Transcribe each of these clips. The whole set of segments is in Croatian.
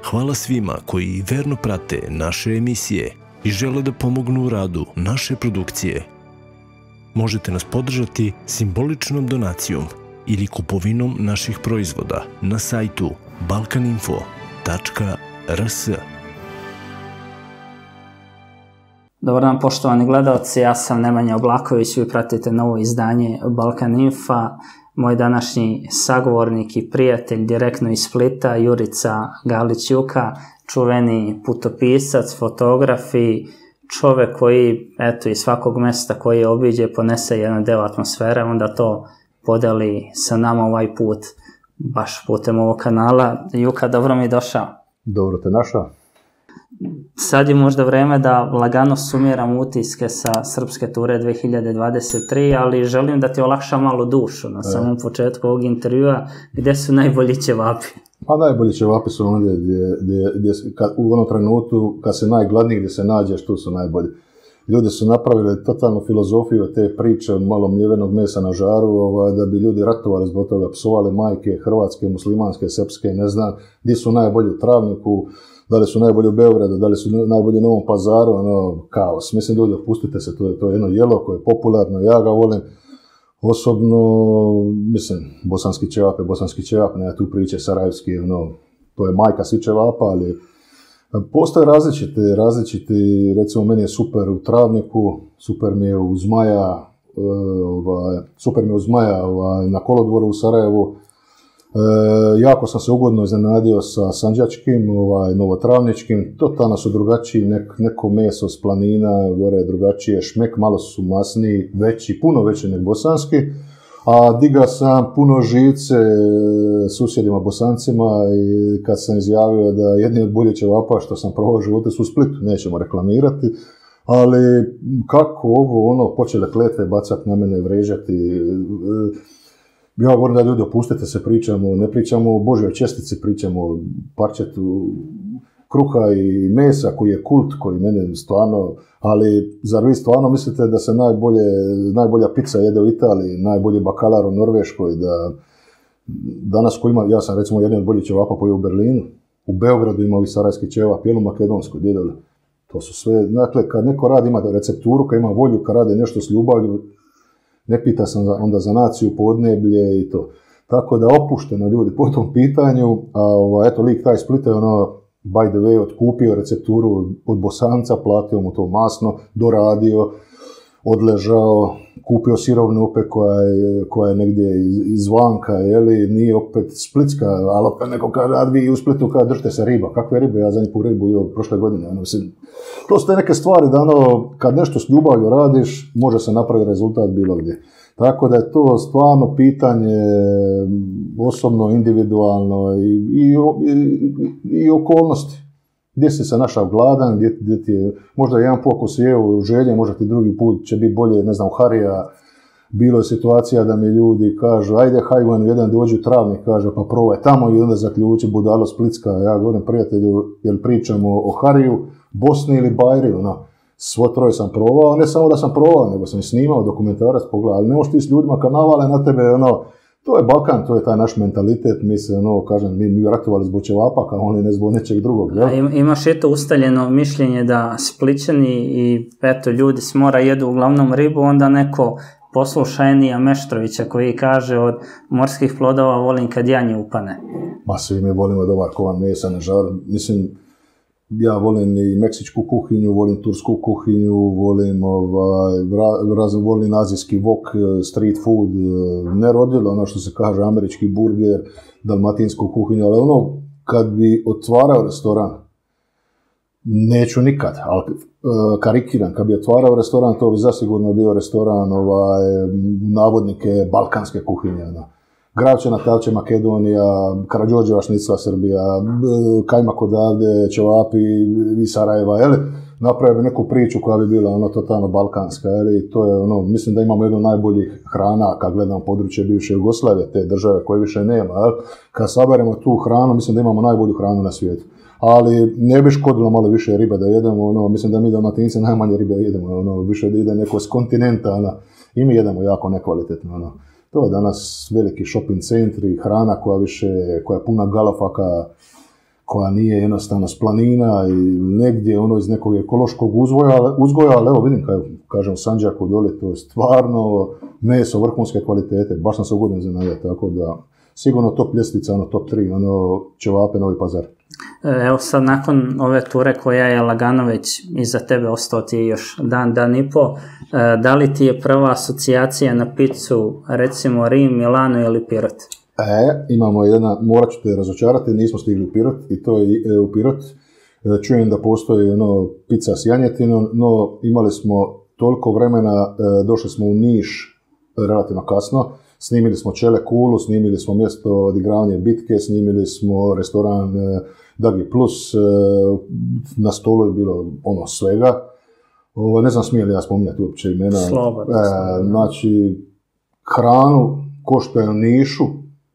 Hvala svima koji verno prate naše emisije i žele da pomognu u radu naše produkcije. Možete nas podržati simboličnom donacijom ili kupovinom naših proizvoda na sajtu balkaninfo.rs. Dobar dan poštovani gledalci, ja sam Nemanja Oblaković, vi pratite novo izdanje Balkan Infa. Moj današnji sagovornik i prijatelj direktno iz Splita, Jurica Galić-Juka, čuveni putopisac, fotograf i čovek koji, eto, iz svakog mesta koji obiđe ponese jedan deo atmosfere, onda to podeli sa nama ovaj put, baš putem ovog kanala. Juka, dobro mi došao. Dobro te našao. Sad je možda vreme da lagano sumiram utiske sa srpske ture 2023, ali želim da ti olakšam malo dušu na samom početku ovog intervjua. Gde su najbolji ćevapi? Pa najbolji ćevapi su ondje gdje u onom trenutku kad se najgladniji, gdje se nađeš, tu su najbolji. Ljudi su napravili totalnu filozofiju te priče od malo mljevenog mesa na žaru, da bi ljudi ratovali zbog toga, psovali majke, hrvatske, muslimanske, srpske, ne znam, gdje su najbolji u Travniku, da li su najbolji u Beogradu, da li su najbolji u Novom Pazaru, kaos. Mislim, ljudi, opustite se, to je jedno jelo koje je popularno, ja ga volim. Osobno, mislim, bosanski ćevap, ne tu priče sarajevski, to je majka svi ćevapa, ali postoje različiti, recimo meni je super u Travniku, super mi je u Zmaja, na kolodvoru u Sarajevu. Jako sam se ugodno iznenadio sa sanđačkim, novotravničkim, totalno su drugačiji, neko meso s planina, gore je drugačije, šmek, malo su masniji, veći, puno veći nego bosanski, a diga sam puno živce susjedima bosancima i kad sam izjavio da jedni od boljih ćevapa što sam probao u životu su u Splitu, nećemo reklamirati, ali kako počele kletve bacati na mene, vređati. Ja govorim da ljudi, opustite se, ne pričamo o Božjoj čestici, pričamo o parčetu kruha i mesa koji je kult, koji mene stvarno, ali zar vi stvarno mislite da se najbolja pizza jede u Italiji, najbolji bakalar u Norveškoj, da danas ko ima, ja sam recimo jedan od boljih ćevapa koji je u Berlinu, u Beogradu ima ovi sarajski ćevap, jelu makedonsku, djedole. To su sve, dakle, kad neko radi, ima recepturu, kad ima volju, kad radi nešto s ljubavlju, ne pita sam onda za naciju, podneblje i to. Tako da opušteno ljudi po tom pitanju, a eto lik taj Split je by the way otkupio recepturu od Bosanca, platio mu to masno, doradio, odležao, kupio sirovnu opet koja je negdje izvanka, nije opet splitska, ali opet neko kaže, a vi u Splitu kada držite se riba, kakve ribe, ja zadnji put ribu jeo prošle godine, to su te neke stvari da kad nešto s ljubavlju radiš, može se napraviti rezultat bilo gdje. Tako da je to stvarno pitanje osobno, individualno i okolnosti. Gdje si se našao gladan, gdje ti je, možda jedan put ako si jeo želje, možda ti drugi put će biti bolje, ne znam, Harija. Bilo je situacija da mi ljudi kažu, ajde hajvan, jedan dođu u Travnik, kaže, pa probaj tamo i onda zaključi budalo Splitska. Ja govorim prijatelju, jel pričamo o Hariju, Bosni ili Bajri, svo troje sam probao, ne samo da sam probao, nego sam snimao dokumentarac, pogledao, ali ne možeš ti s ljudima kad navale na tebe, to je Balkan, to je taj naš mentalitet, mi se, mi ratovali zbog ćevapa, kao oni ne zbog nečeg drugog. Ja? Imaš eto ustaljeno mišljenje da Splićani i eto ljudi s mora jedu uglavnom ribu, onda neko posluša Enija Meštrovića koji kaže od morskih plodova volim kad janje upane. Ma svi mi volimo dobar kovan mesa na žaru, mislim, ja volim i meksičku kuhinju, volim tursku kuhinju, volim azijski wok, street food, ne rodilo, što se kaže, američki burger, dalmatinsku kuhinju, ali kad bi otvarao restoran, neću nikad, ali karikiram, kad bi otvarao restoran, to bi zasigurno bio restoran, navodnike balkanske kuhinje, Gravčana, Tavče, Makedonija, Karađorđeva šnicla, Srbija, kajmak odavde, ćevapi iz Sarajeva, napravio bi neku priču koja bi bila totalno balkanska, to je mislim da imamo jednu od najboljih hrana kad gledamo područje bivše Jugoslavije, te države koje više nema, kad saberemo tu hranu, mislim da imamo najbolju hranu na svijetu. Ali ne bi škodilo malo više ribe da jedemo, mislim da mi Dalmatinci najmanje ribe jedemo, više da ide neko s kontinenta, i mi jedemo jako nekvalitetno, To je danas veliki shopping centri, hrana koja je puna galafaka, koja nije jednostavno s planina i negdje ono iz nekog ekološkog uzgoja, ali evo vidim, kažem, u Sandžaku dole, to je stvarno meso vrhunske kvalitete, baš sam se ugodno iznenadio, tako da sigurno top ljestvica, ono top 3, ono ćevape Novi Pazar. Evo sad nakon ove ture koja je lagano već iza tebe, ostao ti je još dan i po, da li ti je prva asocijacija na picu recimo Rim, Milano ili Pirot? Imamo jedna, morat ću te razočarati, nismo stigli u Pirot i to je u Pirot. Čujem da postoji pizza s janjetinom, no imali smo toliko vremena, došli smo u Niš relativno kasno, snimili smo Čele Kulu, snimili smo mjesto odigravanje bitke, snimili smo restoran Dagi Plus, na stolu je bilo ono svega. Ne znam smije li ja spominjati uopće imena. Slobodno. Znači, hranu ko što je u Nišu,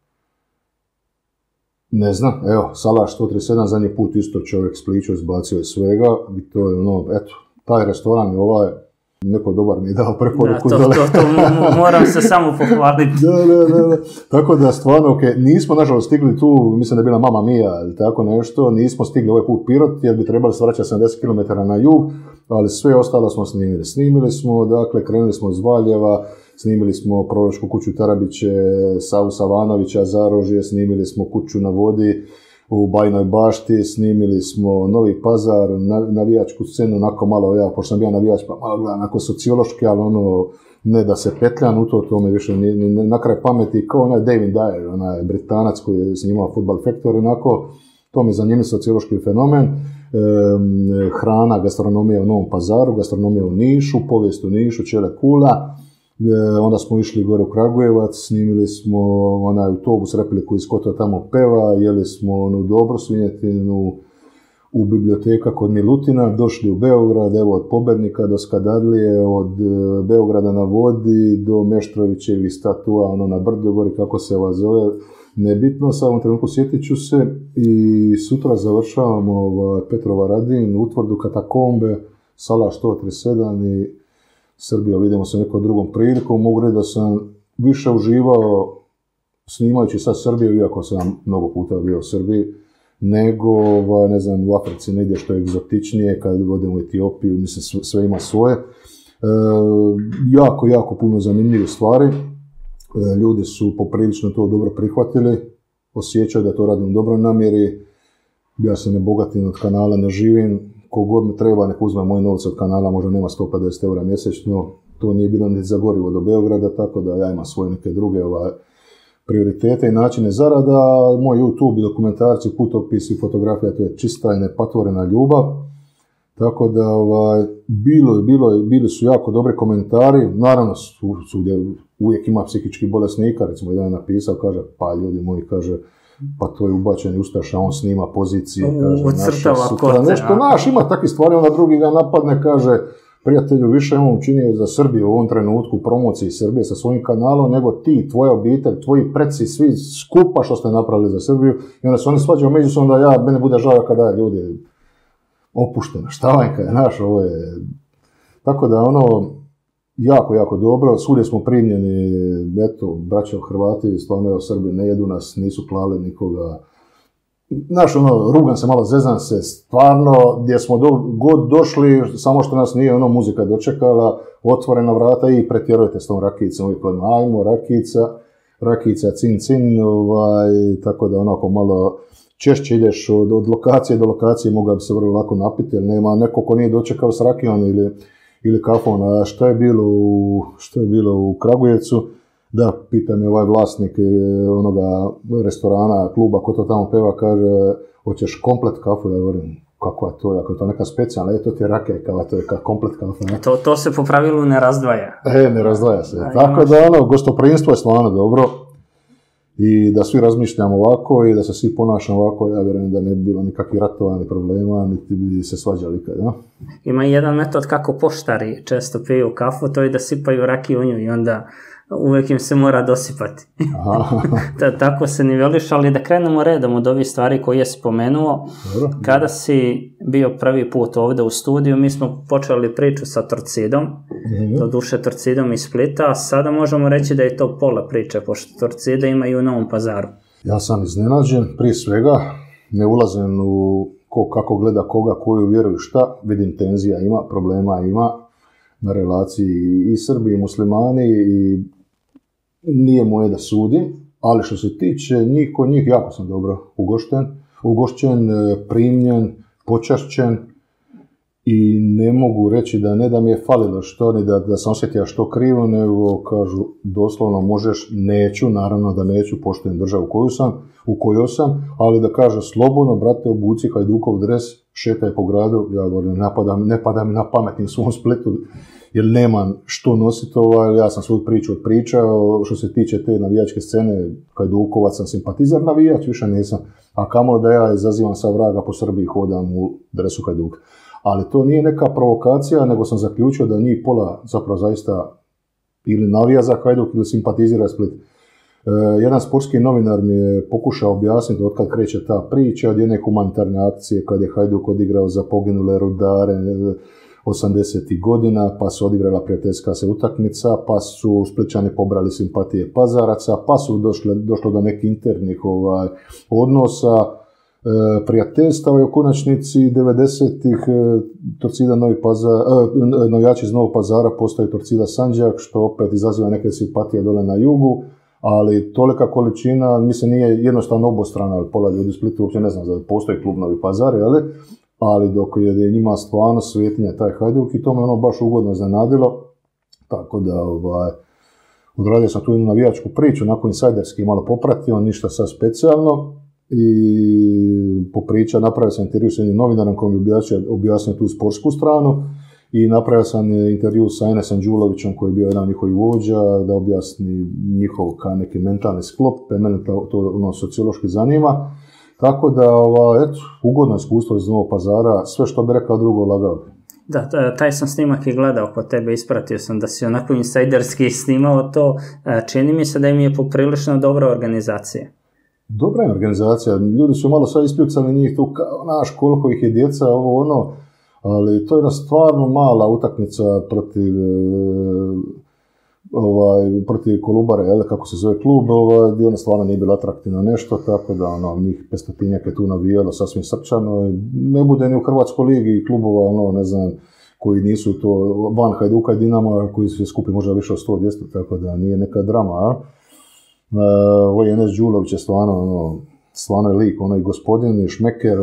ne znam, evo, Salaš 137, zadnji put isto čovjek spličio, izbacio je svega i to je eto, taj restoran je neko dobar mi je dao preporuku. Da, to moram se samo pohvaliti. Da. Tako da stvarno, nismo nažalost stigli tu, mislim da je bila Mama Mia ili tako nešto, nismo stigli ovaj put Pirot jer bi trebali se vraćati 70 km na jug, ali sve ostalo smo snimili. Snimili smo, dakle, krenuli smo iz Valjeva, snimili smo Proročku kuću Tarabiće, Savu Savanovića, Zarožje, snimili smo Kuću na vodi u Bajnoj Bašti, snimili smo Novi Pazar, navijačku scenu, onako malo, ja, pošto sam bio navijač, pa malo gledam, onako sociološki, ali ne da se petljam u to me više na kraj pameti, kao onaj David Dyer, onaj Britanac koji je snimao Football Factory, onako, to mi je zanimljiv sociološki fenomen. Hrana, gastronomija u Novom Pazaru, gastronomija u Nišu, povijest u Nišu, Čele Kula. Onda smo išli gore u Kragujevac, snimili smo onaj autobus repliku iz Kota tamo peva, jeli smo onu dobru svinjetinu u biblioteka kod Milutina, došli u Beograd, evo od Pobednika do Skadarlije, od Beograda na vodi do Meštrovićevih statua, na brdu gori, kako se vas zove, nebitno, sa ovom trenutku sjetit ću se i sutra završavamo Petrova Radin, utvrdu Katakombe, Salaš 137 i Srbiju, vidimo se nekom drugom prilikom. Mogu reći da sam više uživao snimajući sad Srbiju, iako sam mnogo puta bio u Srbiji, nego, ne znam, u Africi negdje što je egzotičnije, kad vodimo u Etiopiju, mislim, sve ima svoje. Jako puno zanimljivih stvari. Ljudi su poprilično to dobro prihvatili, osjećaju da to radim u dobroj namjeri. Ja se ne bogatim od kanala, ne živim. Kogod mi treba, nek uzme moje novce od kanala, možda nema 150 € mjesečno, to nije bilo ni za gorivo do Beograda, tako da ja imam svoje neke druge prioritete i načine zarada. Moj YouTube i dokumentarci, putopisi, fotografija, to je čista i nepatvorena ljubav, tako da bili su jako dobri komentari, naravno uvijek ima psihički bolesnika, recimo jedan je napisao, kaže, pa ljudi moji, kaže, pa to je ubačeni ustaša, on snima pozicije, kaže, nešto naš, ima takve stvari, onda drugi ga napadne, kaže, prijatelju, više on učinio za Srbiju u ovom trenutku, promociji Srbije sa svojim kanalom, nego ti, tvoja obitelj, tvoji preci, svi skupa što ste napravili za Srbiju, i onda se oni svađaju međusobno da mene bude žao kada je ljudi opušteno, štavanjka je naš, ovo je, tako da jako dobro, svugdje smo primljeni, eto, braća Hrvati, stvarno Srbi ne jedu nas, nisu klali nikoga. Znaš, rugam se malo, zezam se, stvarno, gdje smo god došli, samo što nas nije muzika dočekala, otvorena vrata i pretjerujete s tom rakicom, uvijek ajmo, rakica, cin, tako da onako malo češće ideš od lokacije do lokacije, mogao bi se vrlo lako napiti, jer nema neko ko nije dočekao s rakijom ili kafom. A što je bilo u Kragujevcu? Da, pita me ovaj vlasnik onoga restorana, kluba, ko to tamo peva, kaže, hoćeš komplet kafu? Ja govorim, kakva to je, ako je to neka specijalna, to ti je rakija, kao to je komplet kafa. Ne? To se po pravilu ne razdvaja. Ne razdvaja se. Tako da, gostoprinstvo je stvarno dobro i da svi razmišljamo ovako i da se svi ponašamo ovako, ja vjerujem da ne bi bilo nikakvih ratova ni problema, niti bi se svađali kad, ja? Ima jedan metod kako poštari često piju kafu, to je da sipaju rakiju u nju i onda uvijek im se mora dosipati. Tako se niveliš, ali da krenemo redom od ovih stvari koje je spomenuo. Dobro. Kada si bio prvi put ovdje u studiju, mi smo počeli priču sa Torcidom, doduše Torcidom iz Splita, a sada možemo reći da je to pola priče, pošto Torcide imaju u Novom Pazaru. Ja sam iznenađen, prije svega, ne ulazim u ko kako gleda koga, koju vjeruju šta, vidim tenzija ima, problema ima na relaciji i Srbi i muslimani i nije moje da sudim, ali što se tiče njih, kod njih jako sam dobro ugošćen, primljen, počašćen i ne mogu reći da ne da mi je falilo što ni da sam osjetio što krivo, nego kažu doslovno možeš, neću, naravno da neću, poštujem državu u kojoj sam, ali da kaže slobodno, brate, obuci Hajdukov dres, šetaj po gradu, ja govorim, ne pada mi na pamet u svom Splitu, jer nemam što nositi, ja sam svoju priču odpričao, što se tiče te navijačke scene, Hajdukovac sam simpatizer, navijač više nisam, a kamo da ja izazivam sa vraga po Srbiji, hodam u dresu Hajduka. Ali to nije neka provokacija, nego sam zaključio da njih pola zapravo zaista ili navija za Hajduk ili simpatizira Split. Jedan sportski novinar mi je pokušao objasniti od kad kreće ta priča, od jedne humanitarne akcije kad je Hajduk odigrao za poginule rudare 80. godina, pa se odigrala prijateljska se utakmica, pa su Splićani pobrali simpatije Pazaraca, pa su došlo do nekih internih odnosa, prijateljstava i u konačnici 90-ih Torcida navijači iz Novog Pazara postaju Torcida Sandžak, što opet izaziva neke simpatije dole na jugu, ali tolika količina, mislim, nije jednostavno obostrana, ali pola ljudi u Splitu uopće ne znam da postoji klub Novi Pazar, ali dok je njima stvarno svetinja taj Hajduk i to me baš ugodno iznenadilo, tako da odradio sam tu jednu navijačku priču, onako insajderski malo popratio, ništa sad specijalno i popriča, napravio sam intervju sa jednim novinarom kojim bi objasnio tu sportsku stranu i napravio sam intervju sa Enesom Đulovićem koji je bio jedan od njihovih vođa da objasni njihov neki mentalni sklop, mene to sociološki zanima. Tako da, ugodno iskustvo iz Novog Pazara, sve što bi rekao drugo lagao. Da, taj sam snimak i gledao kod tebe, ispratio sam da si onako insajderski snimao to. Čini mi se da im je poprilično dobra organizacija. Dobra je organizacija, ljudi su malo sad ispljucali njih tu, znaš koliko ih je djeca, ali to je jedna stvarno mala utakmica protiv Kolubare, kako se zove klub, gdje ona stvarno nije bila atraktivna nešto, tako da njih 500-tinjak je tu navijalo sasvim srčano. Ne bude ni u Hrvatskoj ligi klubova, ne znam, koji nisu to van Hajduka i Dinama, koji se skupi možda više od 100-200, tako da nije neka drama. Enes Đulović je stvarno je lik, i gospodin, i šmeker,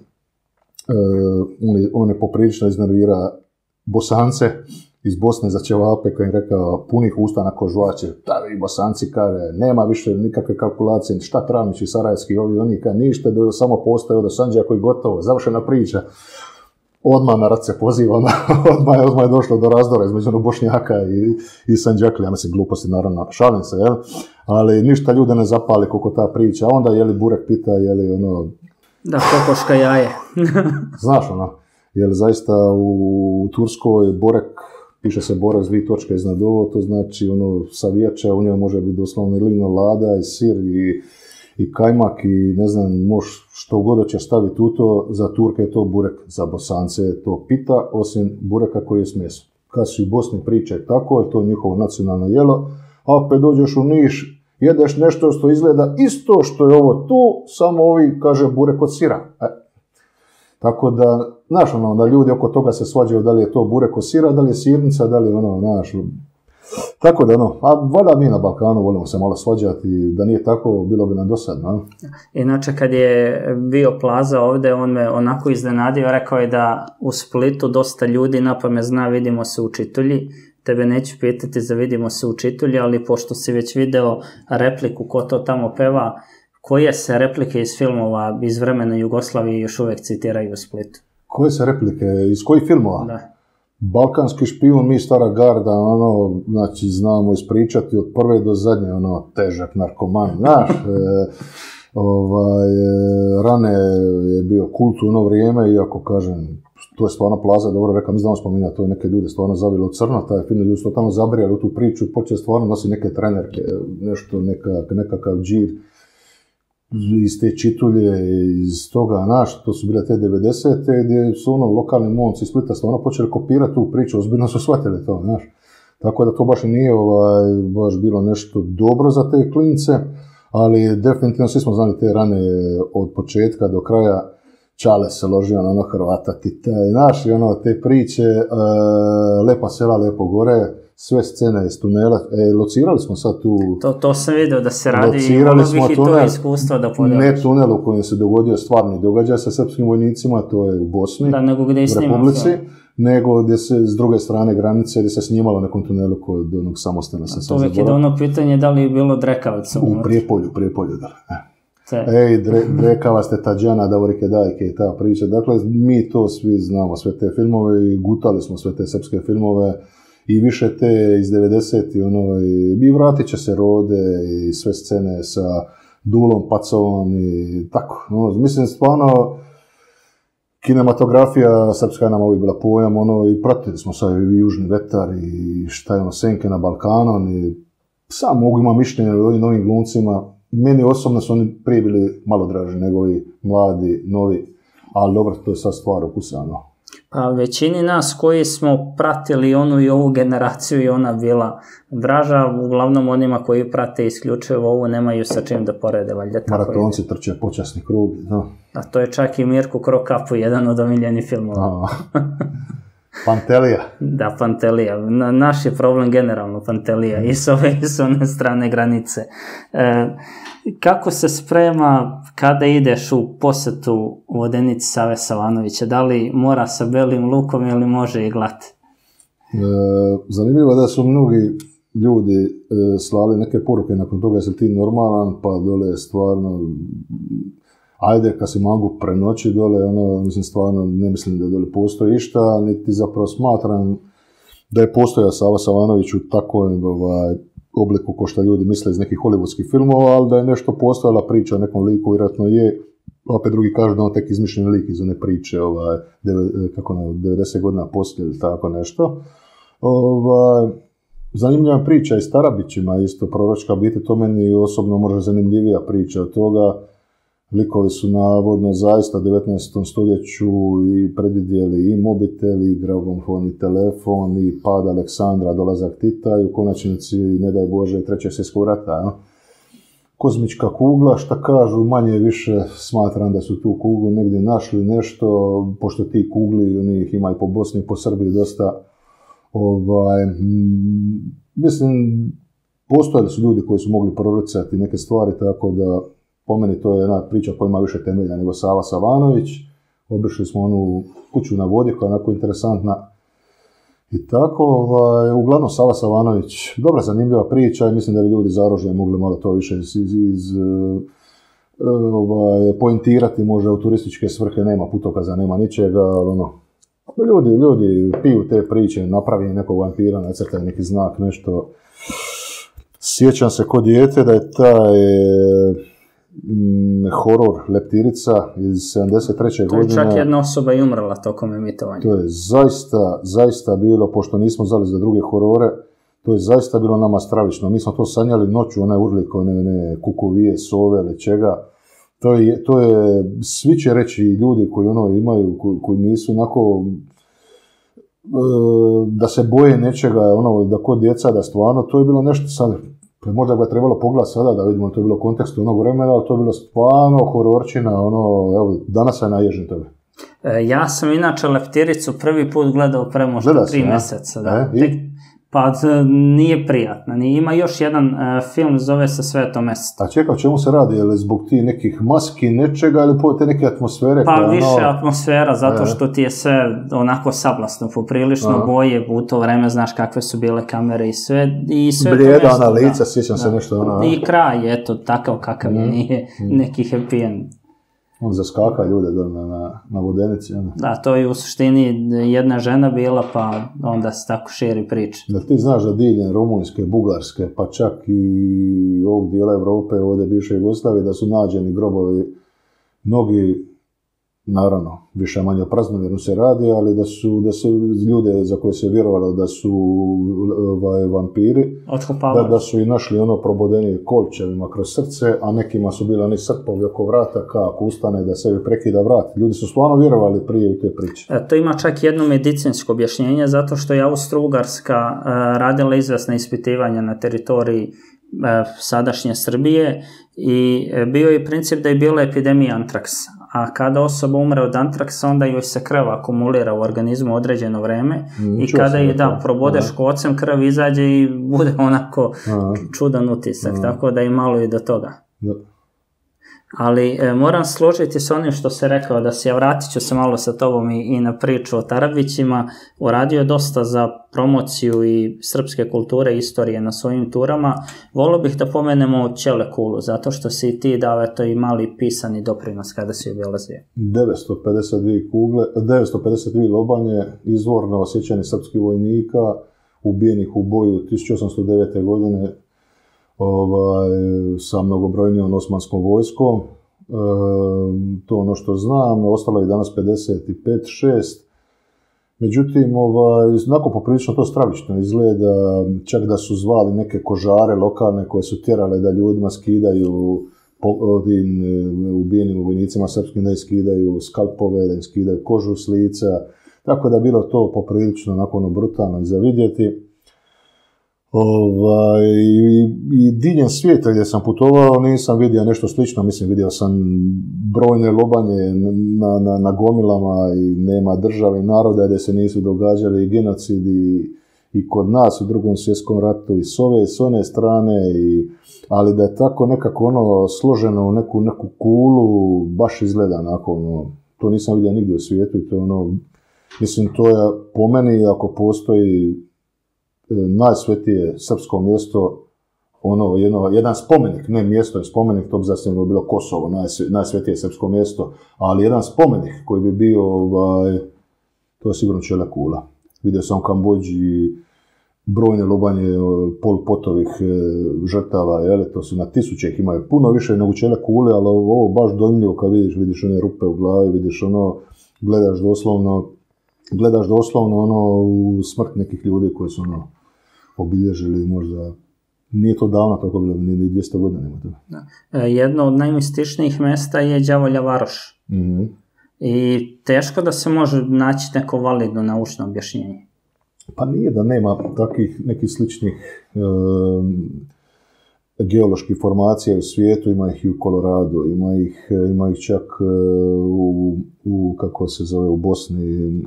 on je poprilično iznervira Bosance iz Bosne za ćevape, koji im rekao punih usta nakon žvaće, da vi Bosanci, kaže, nema više nikakve kalkulacije, šta Travnići, Sarajevski, oni, ništa, samo postoje od Sandžaka i gotovo, završena priča. Odmah na rat se poziva, odmah je došlo do razdora između Bošnjaka i Sandžaklija, mislim, gluposti, naravno, šalim se, ali ništa ljude ne zapali koliko ta priča, onda Burek pita, Da, kokoška jaje. Znaš, jer zaista u Turskoj Borek, piše se Borek s 2 točke iznad ovo, to znači sa vijeća, u njoj može biti doslovno i lino lada i sir i kajmak i ne znam, što god će staviti u to, za Turke je to burek, za Bosance je to pita, osim bureka koji je s mesom. Kad si u Bosni priča tako, je to njihovo nacionalno jelo, a opet dođeš u Niš, jedeš nešto što izgleda isto što je ovo tu, samo ovi kaže burek od sira. Tako da, znaš, da ljudi oko toga se svađaju da li je to burek od sira, da li je sirnica, da li je znaš. Tako da, a valjda mi na Balkanu volimo se malo svađati, da nije tako, bilo bi nam dosadno. Inače, kad je bio Plaza ovdje, on me onako iznenadio, rekao je da u Splitu dosta ljudi napamet zna vidimo se učitelji. Tebe neću pitati za vidimo se učitelji, ali pošto si već video repliku ko to tamo peva, koje se replike iz filmova iz vremena Jugoslavije još uvijek citiraju u Splitu? Koje se replike? Iz kojih filmova? Da. Balkanski špijun, mi stara garda, znači znamo ispričati od prve do zadnje, težak narkoman, znaš, Rane je bio kult u ono vrijeme, iako kažem, to je stvarno Plaza, dobro rekao, mi znamo spominjati, to je neke ljude stvarno zavilo crno, taj film, ljudi su totalno zabrijali u tu priču i počeli stvarno nosi neke trenerke, nešto, nekakav džir iz te čitulje, iz toga, to su bile te 90-te, gdje su lokalni momci iz Splita stvarno počeli kopirati tu priču, ozbiljno su shvatili to, Tako da to baš nije baš bilo nešto dobro za te klince, ali definitivno svi smo znali te rane od početka do kraja. Čale se ložio na ono Hrvata, ti taj naš, i ono, te priče, lepa sela, lepo gore, sve scene iz tunela, locirali smo sad tu... To sam vidio da se radi i volio bih i to iskustvo da podeliš. Ne tunel u kojem se dogodio stvarni događaj sa srpskim vojnicima, to je u Bosni, da, nego gdje u Republici, nego gdje se s druge strane granice, gdje se snimalo na nekom tunelu kod onog Samostana. To uvijek je ono pitanje da li je bilo Drekavaca. U Prijepolju, da. Drekava ste Tađana, Davorike Dajke i ta priča. Dakle, mi to svi znamo, sve te filmove i gutali smo sve te srpske filmove i više te iz 90-ih, i vratit će se Rode i sve scene sa Dulom, Pacovom i tako. Mislim, stvarno, kinematografija srpska je nam uvijek bila pojam, i pratili smo sad i Južni vetar i šta je Senke na Balkanom i sam mogu ima mišljenje o ovim novim glumcima. Meni osobno su oni prije bili malo draži nego i mladi, novi, ali dobro, to je sad stvar ukusano. Pa većini nas koji smo pratili onu i ovu generaciju i ona bila draža, uglavnom onima koji prate isključivo ovu nemaju sa čim da porede, valjda tako. Maratonci trče počasni krug, da. A to je čak i Mirko Krokapu, jedan od omiljenih filmova. Pantelija. Da, Pantelija. Naš je problem generalno Pantelija i s ove i s one strane granice. Kako se sprema kada ideš u posetu vodenici Save Savanovića? Da li mora sa belim lukom ili može i glat? Zanimljivo da su mnogi ljudi slali neke poruke nakon toga, jesi ti normalan, pa dole stvarno... Ajde, kad si mogu prenoći dole, mislim, stvarno ne mislim da dole postoji išta, niti zapravo smatram da je postojao Sava Savanović u takvom obliku ko što ljudi misle iz nekih hollywoodskih filmova, ali da je nešto postojala priča o nekom liku, vjerojatno je, opet drugi kažu da on tek izmišljen lik iz one priče, 90 godina poslije ili tako nešto. Zanimljiva priča i s Tarabićima, isto proročka biti, to meni osobno može zanimljivija priča od toga. Likovi su navodno zaista u 19. stoljeću i predvidjeli i mobitel, i gramofon, i telefon, i pad Aleksandra, dolazak Tita i u konačnici, ne daj Bože, Trećeg svjetskog rata. Kozmička kugla, šta kažu, manje više smatram da su tu kuglu negdje našli nešto, pošto ti kugli, onih ima i po Bosni i po Srbiji dosta. Mislim, postojali su ljudi koji su mogli proricati neke stvari, tako da po meni to je jedna priča koja ima više temelja nego Sava Savanović. Obišli smo onu kuću na vodi koja je onako interesantna. I tako, uglavnom Sava Savanović, dobra zanimljiva priča i mislim da bi ljudi za oružje mogli malo to više poentirati, možda u turističke svrhe, nema putokaza, nema ničega, ali ljudi piju te priče, napravi nekog vampira, nacrtaju neki znak, nešto. Sjećam se kod dijete da je taj horor Leptirica iz 73. godine. To je čak jedna osoba i umrla tokom emitovanja. To je zaista bilo, pošto nismo znali za druge horore, to je zaista bilo nama stravično. Mi smo to sanjali noću, one urlike, one kukovije, sove ili čega. To je, svi će reći ljudi koji imaju, koji nisu onako, da se boje nečega, da kod djeca, da stvarno, to je bilo nešto sad, možda ga je trebalo pogledati sada da vidimo, to je bilo u kontekstu onog vremena, ali to je bilo stvarno hororčina, evo, danas je naježen toga. Ja sam inače Leptiricu prvi put gledao pre možda 3 mjeseca, da. Pa nije prijatno. Ima još jedan film, zove se Sveto mesto. A čekaj, o čemu se radi? Je li zbog ti nekih maski, nečega ili te neke atmosfere? Pa više atmosfera, zato što ti je sve onako sablasno, poprilično boje, u to vreme znaš kakve su bile kamere i sve. Blijedana lica, sjećam se nešto. I kraj, eto, takav kakav nije neki happy end. On zaskaka ljude na vodenici. Da, to je u suštini jedna žena bila, pa onda se tako širi priča. Da ti znaš da diljem Rumunjske, Bugarske, pa čak i ovog dijela Evrope, ovdje bivše Jugoslavije, da su nađeni grobovi mnogi, naravno, više manje praznovjerno se radi, ali da su ljude za koje se vjerovalo da su vampiri, da su i našli probodeni kolčevima kroz srce, a nekima su bili oni srpovi oko vrata, kako ustane da sebi prekida vrat. Ljudi su stvarno vjerovali prije u te priče. To ima čak jedno medicinsko objašnjenje, zato što je Austro-Ugarska radila izvesna ispitivanja na teritoriji sadašnje Srbije i bio je princip da je bila epidemija antraksa. A kada osoba umre od antraksa, onda joj se krv akumulira u organizmu određeno vreme i kada je probodeš kocem, krv izađe i bude onako čudan utisak, tako da je malo i do toga. Ali moram složiti s onim što se rekao, da se ja vratit ću se malo sa tobom i na priču o Tarabićima. Uradio dosta za promociju i srpske kulture i istorije na svojim turama. Volio bih da pomenemo Ćelekulu, zato što si i ti dao eto i mali pisani doprinos kada si obilazio. 952 kugle, 952 lobanje, izvorno osjećanje srpskih vojnika, ubijenih u boju 1809. godine sa mnogobrojnijom osmanskom vojskom. To ono što znam, ostalo je danas 55-6. Međutim, znako poprilično to stravično izgleda, čak da su zvali neke kožare lokalne koje su tjerale da ljudima skidaju ubijenim vojnicima srpskim, da im skidaju skalpove, da im skidaju kožu s lica. Tako da je bilo to poprilično onako brutalno i za vidjeti. I diljem svijeta gdje sam putovao nisam vidio nešto slično, mislim vidio sam brojne lobanje na gomilama i nema države i naroda gdje se nisu događali genocidi i kod nas u Drugom svjetskom ratu i s one strane, ali da je tako nekako složeno u neku kulu, baš izgleda onako, to nisam vidio nigdje u svijetu i to mislim to je po meni, ako postoji najsvetije srpsko mjesto, jedan spomenik, ne mjesto je spomenik, to bi zasigurno bilo Kosovo, najsvetije srpsko mjesto, ali jedan spomenik koji bi bio, to je sigurno Ćelekula. Vidio sam u Kambodži brojne lobanje Pol Potovih žrtava, to su na tisuće, ih imaju puno više nego Ćelekule, ali ovo baš dojmljivo kad vidiš one rupe u glavi, vidiš gledaš doslovno u smrt nekih ljudi koji su obilježili možda, nije to davno tako bilo, ni 200 godina nema toga. Jedno od najmističnijih mjesta je Đavolja Varoš. I teško da se može naći neko validno naučno objašnjenje. Pa nije da nema takvih nekih sličnih geoloških formacija u svijetu, ima ih i u Koloradu, ima ih čak u kako se zove, u Bosni,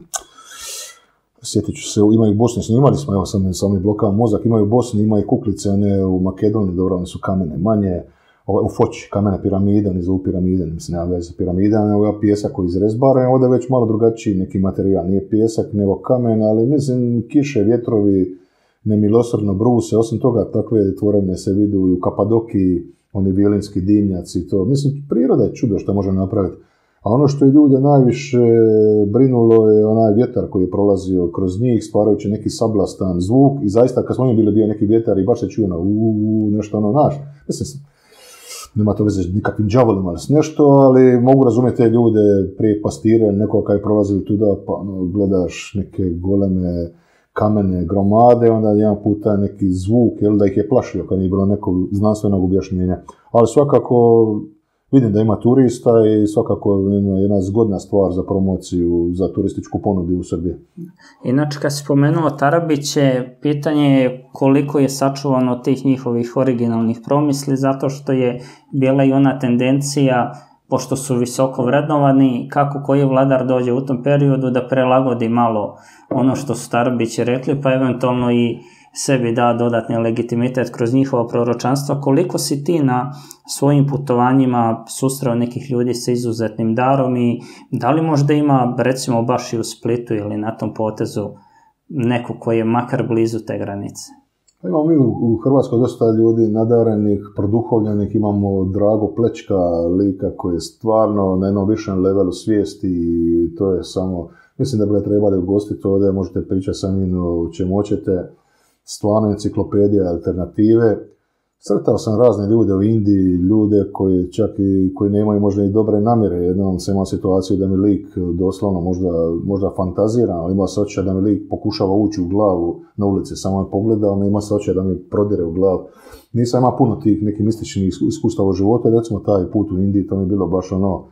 sjetit ću se, ima ih u Bosni, imali smo, evo sam mi blokao mozak, ima ih u Bosni, ima ih Kuklice, one u Makedoniji, dobro, one su kamene manje, u Foči, kamene piramide, oni zovu piramide, mislim, nema veze piramide, nego pijesak koji izrezbara, ovdje već malo drugačiji neki materijal, nije pijesak, nego kamen, ali mislim, kiše, vjetrovi, nemilosrdno bruse, osim toga takve tvorevine se vidu i u Kapadokiji, oni bijelinski dimnjaci i to. Mislim, priroda je čudo što može napraviti. A ono što je ljude najviše brinulo je onaj vjetar koji je prolazio kroz njih, stvarajući neki sablastan zvuk i zaista kad smo bili bio neki vjetar i baš se čuo nešto naš. Mislim, nema to veze s nikakvim đavolima ali s nešto, ali mogu razumjeti te ljude prije pastire, nekoga kad je prolazili tuda, pa gledaš neke goleme kamene gromade, onda jedan puta neki zvuk, da ih je plašio kad nije bilo nekog znanstvenog objašnjenja. Ali svakako vidim da ima turista i svakako jedna zgodna stvar za promociju, za turističku ponudu u Srbiji. Inače, kad si spomenuo Tarabiće, pitanje je koliko je sačuvano tih njihovih originalnih promisli, zato što je bila i ona tendencija, pošto su visoko vrednovani, kako koji vladar dođe u tom periodu da prelagodi malo ono što su Tarabići rekli, pa eventualno i sebi da dodatni legitimitet kroz njihovo proročanstvo. Koliko si ti na svojim putovanjima susreo nekih ljudi sa izuzetnim darom i da li možda ima, recimo, baš i u Splitu ili na tom potezu neko koji je makar blizu te granice? Imamo mi u Hrvatskoj dosta ljudi nadarenih, produhovljenih, imamo Drago Plečka, lika koji je stvarno na jednom višem levelu svijesti i to je samo, mislim da bi ga trebali ugostiti ovdje, možete pričati sa njim o čemu hoćete, stvarno enciklopedija alternative. Sretao sam razne ljude u Indiji, ljude koji čak i koji nemaju možda i dobre namjere. Jednom sam imao situaciju da mi lik doslovno možda fantazira, ali ima se osjećaj da mi lik pokušava ući u glavu na ulici. Samo je pogledao, ali ima se osjećaj da mi prodire u glavu. Nisam imao puno tih nekih mističnih iskustava u životu, recimo taj put u Indiji, to mi je bilo baš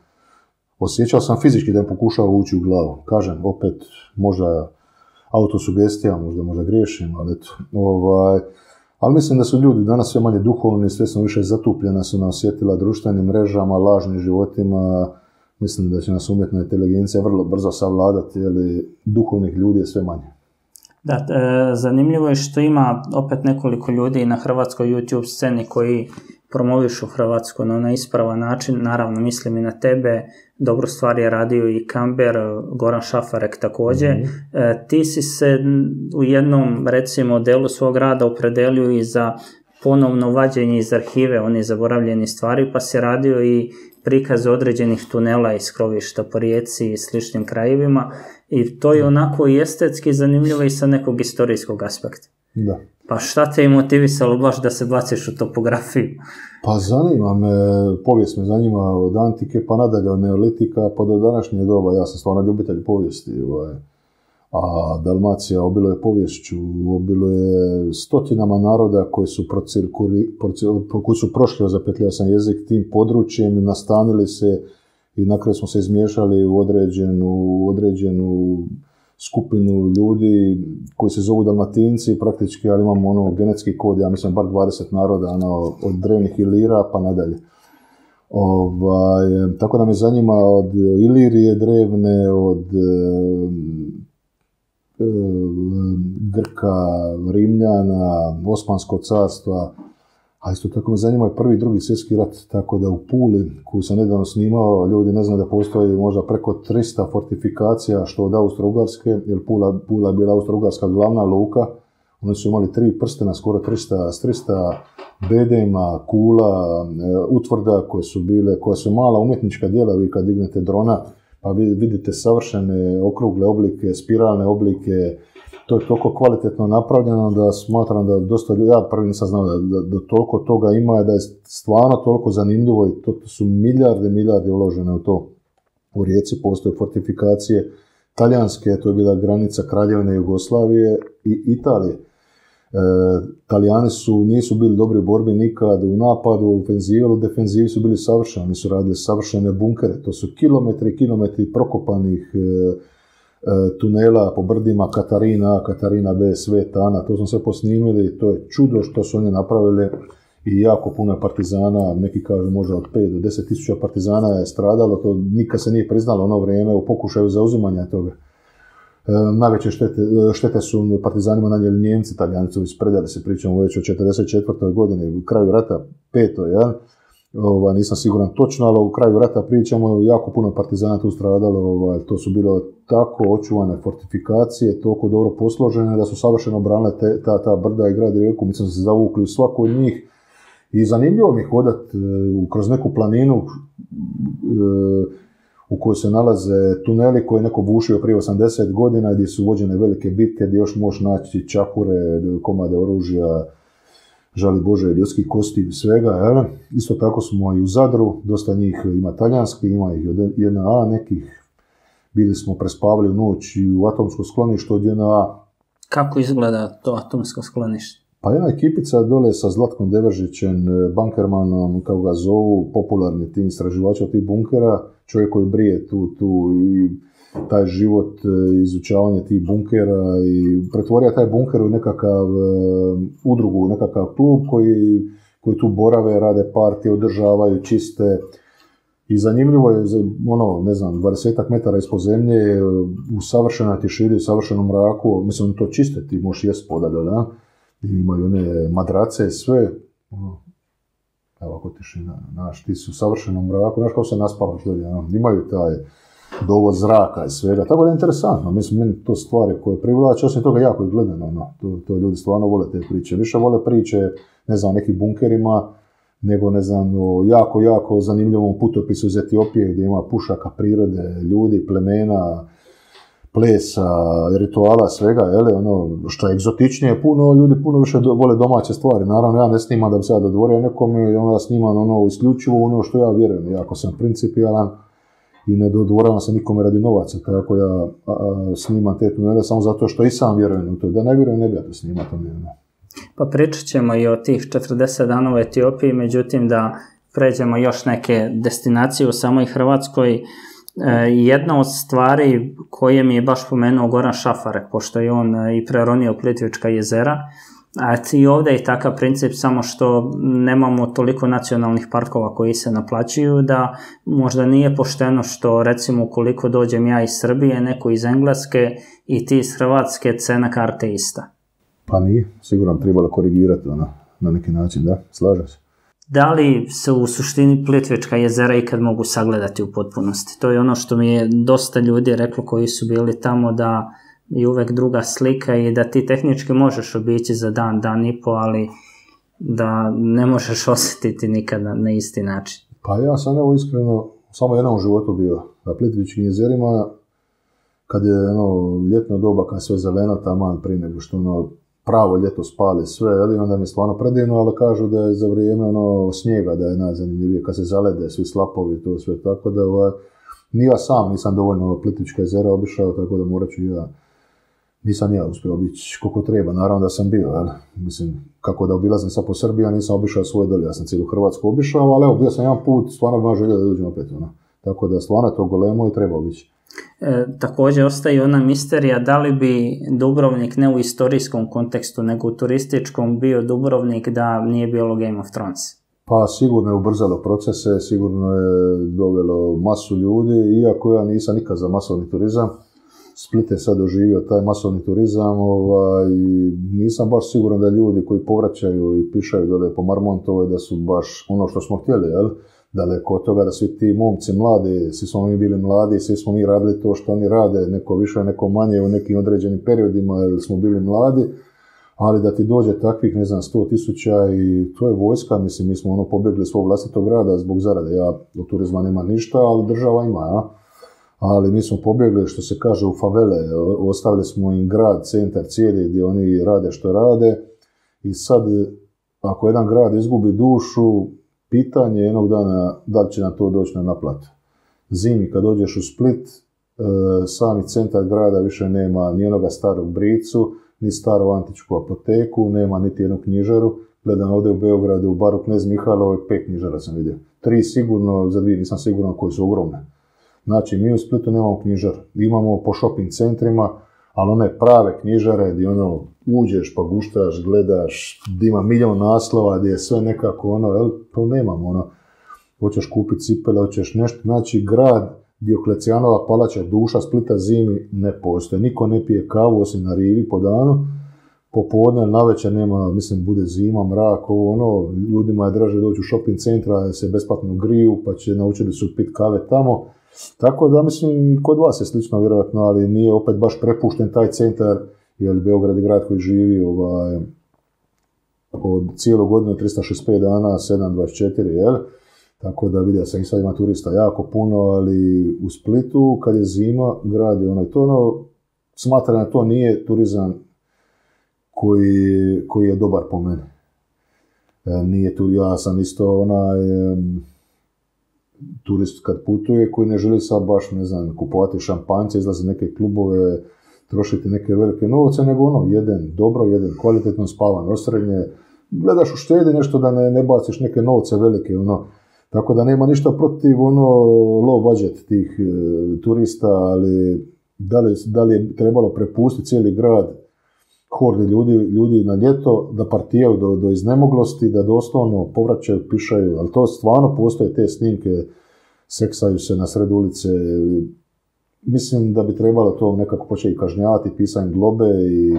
osjećao sam fizički da mi pokušava ući u glavu. Kažem, opet, možda autosugestija, možda griješim, ali eto, Ali mislim da su ljudi danas sve manje duhovni, sve su više zatupljena su na osjetila društvenim mrežama, lažnim životima. Mislim da će nas umjetna inteligencija vrlo brzo savladati, jer duhovnih ljudi je sve manje. Da, zanimljivo je što ima opet nekoliko ljudi na hrvatskoj YouTube sceni koji promovišu Hrvatsku na onaj ispravan način, naravno mislim i na tebe, dobru stvar je radio i Kamber, Goran Šafarek također. Ti si se u jednom, recimo, delu svog rada opredelio i za ponovno vađenje iz arhive onih zaboravljenih stvari, pa si radio i prikaz određenih tunela i skrovišta po Rijeci i sličnim krajevima, i to je onako i estetski zanimljivo i sa nekog historijskog aspekta. Da. Pa šta te je motivisalo baš da se baciš u topografiju? Pa zanima me, povijest me zanima od antike pa nadalje, od neolitika pa do današnje doba. Ja sam stvarno ljubitelj povijesti. A Dalmacija obiluje poviješću, obiluje stotinama naroda koji su koji su prošli, zapetljao sam jezik, tim područjem, nastanili se i na kraju smo se izmiješali u određenu skupinu ljudi koji se zovu Dalmatinci praktički, ali imamo genetski kod, ja mislim bar 20 naroda, od drevnih Ilira pa nadalje. Tako da me zanima od Ilirije drevne, od Grka, Rimljana, Osmanskog carstva, a isto tako me zanima i Prvi i Drugi svjetski rat, tako da u Puli, koju sam nedavno snimao, ljudi ne znaju da postoji možda preko 300 fortifikacija, što od Austro-Ugarske, jer Pula je bila Austro-Ugarska glavna luka, oni su imali 3 prstena, skoro 300 bedema, kula, utvrda koja su mala umjetnička djela. Vi kad dignete drona, pa vidite savršene okrugle oblike, spiralne oblike. To je toliko kvalitetno napravljeno da smatram da dosta ljudi, ja prvi nisam znao da toliko toga ima, da je stvarno toliko zanimljivo i to su milijarde uložene u to. U Rijeci postoje fortifikacije talijanske, to je bila granica Kraljevine Jugoslavije i Italije. Talijani nisu bili dobri u borbi nikad, u napadu, u ofenzivi, u defenzivi su bili savršeni, oni su radili savršene bunkere, to su kilometri prokopanih tunela po brdima Katarina B, Sveta Ana, to smo sve posnimili, to je čudo što su oni napravili i jako puno partizana, neki kažu možda od 5 do 10 tisuća partizana je stradalo, to nikad se nije priznalo ono vrijeme u pokušaju zauzimanja toga. Najveće štete su partizanima nanijeli Njemci, Talijani su ispredali se, pričamo već o 1944. godini, u kraju rata 5. Nisam siguran točno, ali u kraju rata pričamo, jako puno partizana tu stradalo, to su bilo tako očuvane fortifikacije, toliko dobro posložene da su savršeno branile ta brda i grad Rijeku, mislim da se zavukli u svaku od njih i zanimljivo mi je hodati kroz neku planinu u kojoj se nalaze tuneli koje je neko bušio prije 80 godina, gdje su vođene velike bitke, gdje još možeš naći čahure, komade oružja, žali Bože, ljudskih kosti i svega. Isto tako smo i u Zadru, dosta njih ima talijanski, ima ih od JNA nekih. Bili smo prespavali u noć i u atomsko sklonište od JNA. Kako izgleda to atomsko sklonište? Pa jedna ekipica dole sa Zlatkom Devržićem, bankermanom, kako ga zovu, popularni ti istraživači tih bunkera, čovjek koji brije tu i taj život, izučavanje tih bunkera i pretvorio taj bunker u nekakav udrugu, nekakav klub koji tu borave, rade partije, održavaju, čiste. I zanimljivo je, 20 metara ispod zemlje, u savršenoj tišini, u savršenom mraku, mislim to čiste, ti možeš jest podalje, da? Imaju one madrace, sve, evo ako tišina, znaš, ti su u savršenom mraku, znaš kako se naspavaš ljudi, imaju taj dovod zraka i svega, tako da je interesantno, mislim, meni to stvari koje privlače, osim toga jako je gledano, to ljudi stvarno vole te priče, više vole priče, o nekim bunkerima, nego, o jako zanimljivom putopisu iz Etiopije, gdje ima pušaka prirode, ljudi, plemena, plesa, rituala, svega, što je egzotičnije, ljudi puno više vole domaće stvari. Naravno, ja ne snimam da bi se ja dodvorio nekome, ja snimam isključivo ono što ja vjerujem. Jako sam principijalan i ne dodvoravam se nikome radi novaca, tako ja snimam te tunele samo zato što i sam vjerujem u to. Da ne vjerujem, ne bi ja to snimao. Pa pričat ćemo i o tih 40 dana u Etiopiji, međutim da pređemo još neke destinacije u samoj Hrvatskoj. Jedna od stvari koje mi je baš pomenuo Goran Šafarek, pošto je on i preronio Plitvička jezera, A i ovdje je takav princip, samo što nemamo toliko nacionalnih parkova koji se naplaćuju, da možda nije pošteno što, recimo, ukoliko dođem ja iz Srbije, neko iz Engleske i ti iz Hrvatske, cena karte ista. Pa nije, sigurno trebalo korigirati na neki način, da, slažem se. Da li se u suštini Plitvička jezera ikad mogu sagledati u potpunosti? To je ono što mi je dosta ljudi reklo koji su bili tamo, da je uvek druga slika i da ti tehnički možeš obići za dan i po, ali da ne možeš osjetiti nikada na isti način. Pa ja sam evo iskreno samo jednom u životu bio na Plitvičkim jezerima, kad je ljetno doba, kad sve zeleno taman prije nego što pravo ljeto spali sve, onda mi je stvarno predivno, ali kažu da je za vrijeme snijega da je najzanimljivije, kad se zalede svi slapovi, to sve, tako da ni ja sam nisam dovoljno Plitvička jezera obišao, tako da morat ću nisam ja uspio obići koliko treba, naravno da sam bio, mislim, kako da obilazim sad po Srbiji, ja nisam obišao svoje dolje, ja sam cijelu Hrvatsku obišao, ali evo, bio sam jedan put, stvarno bi želio da dođem opet, tako da stvarno je to golemo i treba obići. Također ostaje ona misterija da li bi Dubrovnik ne u istorijskom kontekstu nego u turističkom bio Dubrovnik da nije bilo Game of Thrones. Pa sigurno je ubrzalo procese, sigurno je dovelo masu ljudi, iako ja nisam nikad za masovni turizam. Split je sad doživio taj masovni turizam i nisam baš siguran da ljudi koji povraćaju i pišaju dole po Marmontovoj da su baš ono što smo htjeli, daleko od toga da svi ti momci mladi, svi smo mi bili mladi, svi smo mi radili to što oni rade, neko više, neko manje u nekim određenim periodima jer smo bili mladi, ali da ti dođe takvih, 100.000 i to je vojska, mislim, mi smo pobjegli svog vlastitog grada zbog zarade, ja od turizma nema ništa, ali država ima, ali mi smo pobjegli, što se kaže, u favele, ostavili smo im grad, centar cijeli gdje oni rade što rade i sad, ako jedan grad izgubi dušu, pitanje je jednog dana da li će na to doći na naplatu. Zimi kad dođeš u Split, sami centar grada više nema ni onoga starog bricu, ni staru antičku apoteku, nema niti jednu knjižaru. Gledam ovdje u Beogradu, u baru Knez Mihajlo, 5 knjižara sam vidio. 3 sigurno, za 2 nisam siguran koji su ogromne. Znači, mi u Splitu nemamo knjižar. Imamo po shopping centrima, ali one prave knjižare gdje uđeš pa guštaš, gledaš, gdje ima milion naslova, gdje je sve nekako to nemamo, hoćeš kupiti cipele, hoćeš nešto, znači grad Dioklecijanova palača, duša Splita zimi ne postoji, niko ne pije kavu osim na rivi po danu, popodne, navečer nema, mislim, bude zima, mrak, ljudima je draže doći u shopping centra, se besplatno griju, pa će naučili su pit kave tamo. Tako da, mislim, kod vas je slično vjerojatno, ali nije opet baš prepušten taj centar, jer Beograd je grad koji živi od cijelu godinu 365 dana, 7/24, tako da vidio sam i sad ima turista jako puno, ali u Splitu, kad je zima, grad je smatram da to nije turizam koji je dobar po meni. Nije tu, ja sam isto turist kad putuje koji ne želi sad baš, kupovati šampanjce, izlazi neke klubove, trošiti neke velike novce, nego jedan dobro, jedan kvalitetno spavan osrednje, gledaš u štedi nešto da ne baciš neke novce velike, tako da nema ništa protiv low budget tih turista, ali da li je trebalo prepustiti cijeli grad hordi ljudi na ljeto da partijaju do iznemoglosti, da doslovno povraćaju, pišaju, ali to stvarno postoje te snimke, seksaju se na sred ulice. Mislim da bi trebalo to nekako početi kažnjavati, pisanje globe i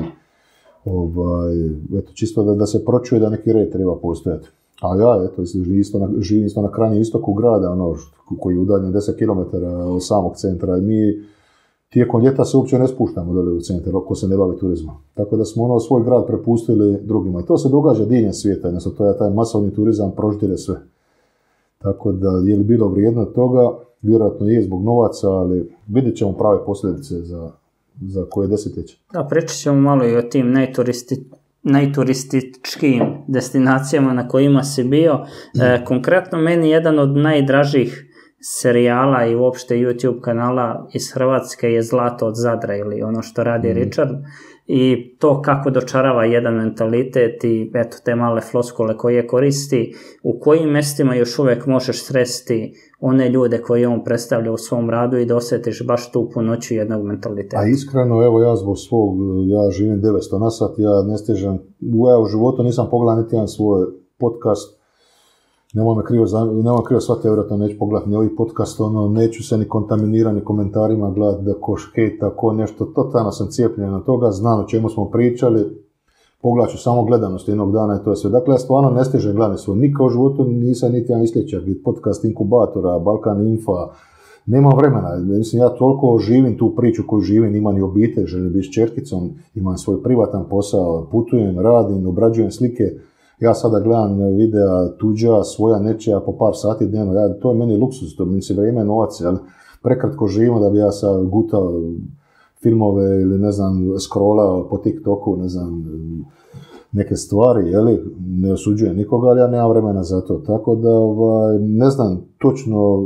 čisto da se pročuje da neki red treba postojati. A ja, živim isto na krajnjem istoku grada, koji je udaljen 10 km od samog centra i mi tijekom ljeta se uopće ne spuštamo dole u centar, ako se ne bavi turizmom. Tako da smo svoj grad prepustili drugima. I to se događa diljem svijeta, to je taj masovni turizam proždire sve. Tako da je li bilo vrijedno toga, vjerojatno je zbog novaca, ali vidjet ćemo prave posljedice za koje desetljeće. Da, pričat ćemo malo i o tim najturističkim destinacijama na kojima si bio. Konkretno meni jedan od najdražih serijala i uopšte YouTube kanala iz Hrvatske je Zlato od Zadra ili ono što radi Richard i to kako dočarava jedan mentalitet i eto te male floskule koje koristi, u kojim mestima još uvek možeš sresti one ljude koje on predstavlja u svom radu i da osjetiš baš tu punoću jednog mentaliteta. A iskreno, evo ja zbog svog, ja živim 900 na sat, ja ne stižem, ja u životu nisam pogledao niti jedan svoj podcast, nemoj krivo shvatiti, vjerojatno neću pogledati ni ovaj podcast, neću se ni kontaminirati ni komentarima gledati da ko škejta, ko nešto, totalno sam cijepljen na toga, znam o čemu smo pričali, pogledat ću samo gledanost jednog dana i to je sve. Dakle, ja stvarno ne stižem gledati svoj, nikad u životu nisam niti jedan isljećak, podcast inkubatora, Balkan Infa, nemam vremena, mislim, ja toliko živim tu priču koju živim, imam i obitelj, želim biti s čerkicom, imam svoj privatan posao, putujem, radim, obrađujem slike. Ja sada gledam videa tuđa, svoja nečija po par sati dnevno. To je meni luksus, to mi se vrijeme je novac, ali prekratko živimo da bi ja sad gutao filmove ili ne znam, scrollao po TikToku, ne znam, neke stvari, ne osuđujem nikoga, ali ja nemam vremena za to. Tako da ne znam točno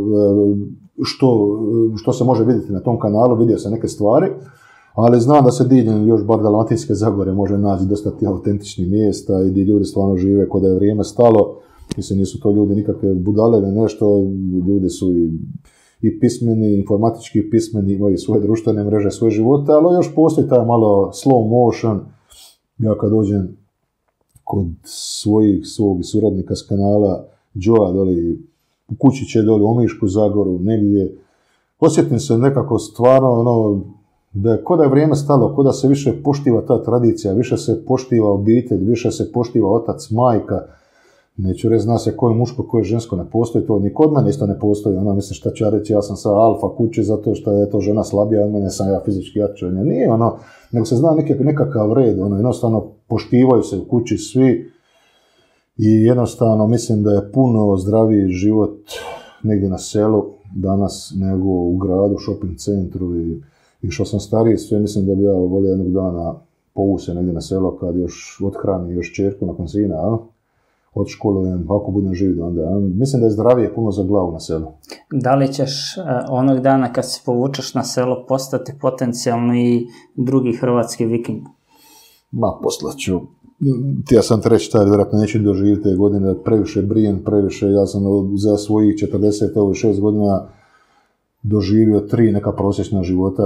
što se može vidjeti na tom kanalu, vidio sam neke stvari, ali znam da se diljem još bar Dalmatinske Zagore može naći dosta tih autentičnih mjesta i gdje ljudi stvarno žive kod da je vrijeme stalo. Mislim, nisu to ljudi nikakve budale ili nešto, ljudi su i pismeni, informatički pismeni, imaju svoje društvene mreže, svoje živote, ali još postoji taj malo slow motion. Ja kad dođem kod svog suradnika s kanala Joa doli u Kućiće, doli u Omišku Zagoru, negdje, osjetim se nekako stvarno da je da je vrijeme stalo, da se više poštiva ta tradicija, više se poštiva obitelj, više se poštiva otac, majka. Neću reći, zna se ko je muško, ko je žensko, ne postoji to, ni kod mene isto ne postoji. Mislim, šta ću ja reći, ja sam sa alfa kuće zato što je to žena slabija od mene, sam ja fizički jači od nje. Nije nego se zna nekakav red, jednostavno poštivaju se u kući svi i jednostavno mislim da je puno zdraviji život negdje na selu danas nego u gradu, shopping centru i što sam stariji, sve mislim da bi ja volio jednog dana povući se negdje na selo kad još odhrani još čerku nakon sina, odškolujem, ako budem živ onda. Mislim da je zdravije puno za glavu na selu. Da li ćeš onog dana kad se povučeš na selo postati potencijalno i drugi hrvatski viking? Poslaću. Ja sam te reći, vjerojatno neću doživjeti te godine, previše brijem, ja sam za svojih 46 godina doživio 3 neka prosječna života,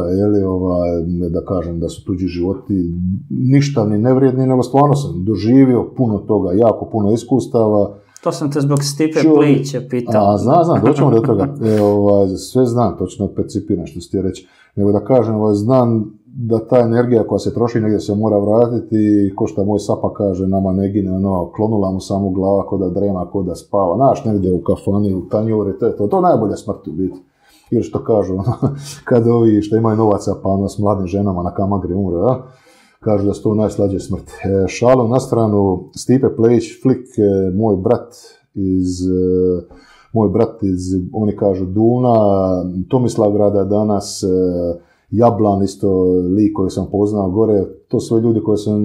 da kažem da su tuđi životi ništavni, nevrijedni, nego stvarno sam doživio puno toga, jako puno iskustava. To sam te zbog Stipe Plića pitao. Znam, doćemo do toga. Sve znam, točno percipiram što ste reći. Nego da kažem, znam da ta energija koja se troši negdje se mora vratiti i ko što moj Sapa kaže, nama ne gine, klonula mu samo glava ko da drema, ko da spava. Znaš, negdje u kafani, u tanjuri, to je najbolja smrt u biti. Ili što kažu, kad ovi što imaju novaca pa s mladim ženama na Kamagri umre, kažu da su to najslađe smrti. Šalu na stranu, Stipe Plejić, Flik, moj brat iz, oni kažu Duna, Tomislavgrada danas, Jablan isto, lik koji sam poznao gore, to sve ljudi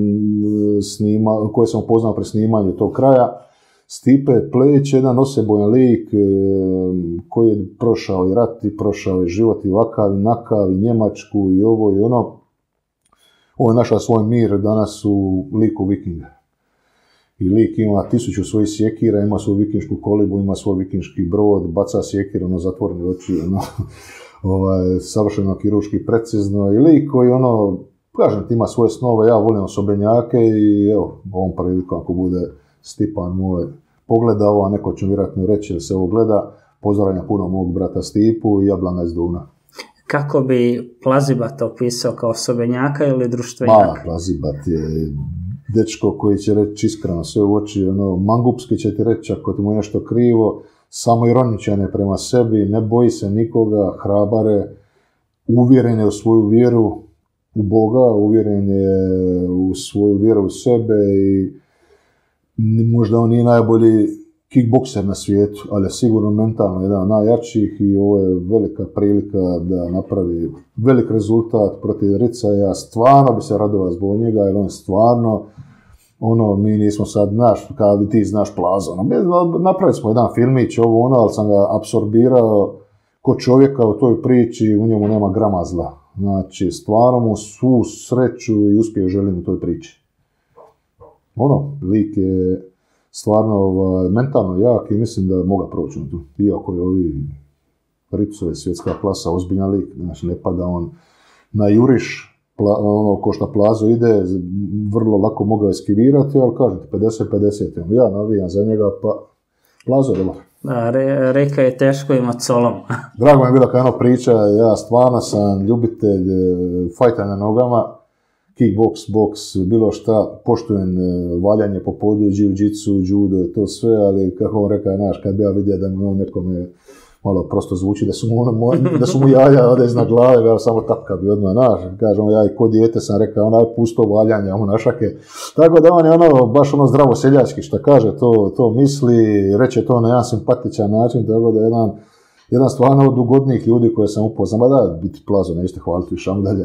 koje sam poznao pri snimanju tog kraja. Stipe Plejić, jedan osebojan lik koji je prošao i rat i prošao i život i vakav i nakav i Njemačku i ovo i ono. Ovo je našao svoj mir danas u liku vikinga. I lik ima 1000 svojih sjekira, ima svoju vikinšku kolibu, ima svoj vikinški brod, baca sjekir, zatvorene oči, savršeno kirurški precizno. I lik koji kažem ti ima svoje snove, ja volim osobenjake i evo, ovom prilikom ako bude Stipan moj pogleda ovo, a neko će vjerojatno reći da se ovo gleda, pozdravljam puno mog brata Stipu i Jablana iz Duna. Kako bi Plazibat opisao kao osobenjaka ili društvenjaka? Plazibat je dečko koji će reći iskreno sve u oči, mangupski će ti reći ako ti mu je nešto krivo, samo ironičan je prema sebi, ne boji se nikoga, hrabare, uvjeren je u svoju vjeru u Boga, uvjeren je u svoju vjeru u sebe i možda on nije najbolji kickbokser na svijetu, ali je sigurno mentalno jedan od najjačih i ovo je velika prilika da napravi velik rezultat protiv Ricaja. Stvarno bi se radovao zbog njega, jer on stvarno, mi nismo sad, kao ti znaš Plaza, napravili smo jedan filmić, ali sam ga apsorbirao ko čovjeka u toj priči, u njemu nema grama zla. Znači, stvarno mu svu sreću i uspjeh želim u toj priči. Lik je stvarno mentalno jak i mislim da moga proći tu. Iako je ovi Ritzo je svjetska klasa, ozbiljan lik, znači ne pada on na juriš, ko šta Plazo ide, vrlo lako mogao eskivirati, ali kažete, 50-50, ja navijam za njega, pa Plazo je dobar. Reka je teško imati solom. Drago mi je bila kao priča, ja stvarno sam ljubitelj fajta na nogama, kickbox, boks, bilo šta, poštujem valjanje po podu, jiu-jitsu, judo i to sve, ali kako on rekao, kad bi ja vidio da mi nekome malo prosto zvuči da su mu jaja ode iznad glave, ja samo tapka bi odmah kažem, ja i ko dijete sam rekao, pusto valjanje, našake. Tako da on je baš zdravo seljački, što kaže, to misli, reče to na jedan simpatičan način, tako da jedan stvarno od ugodnijih ljudi koje sam upoznao, da biti Plazo, nećete hvaliti više dalje.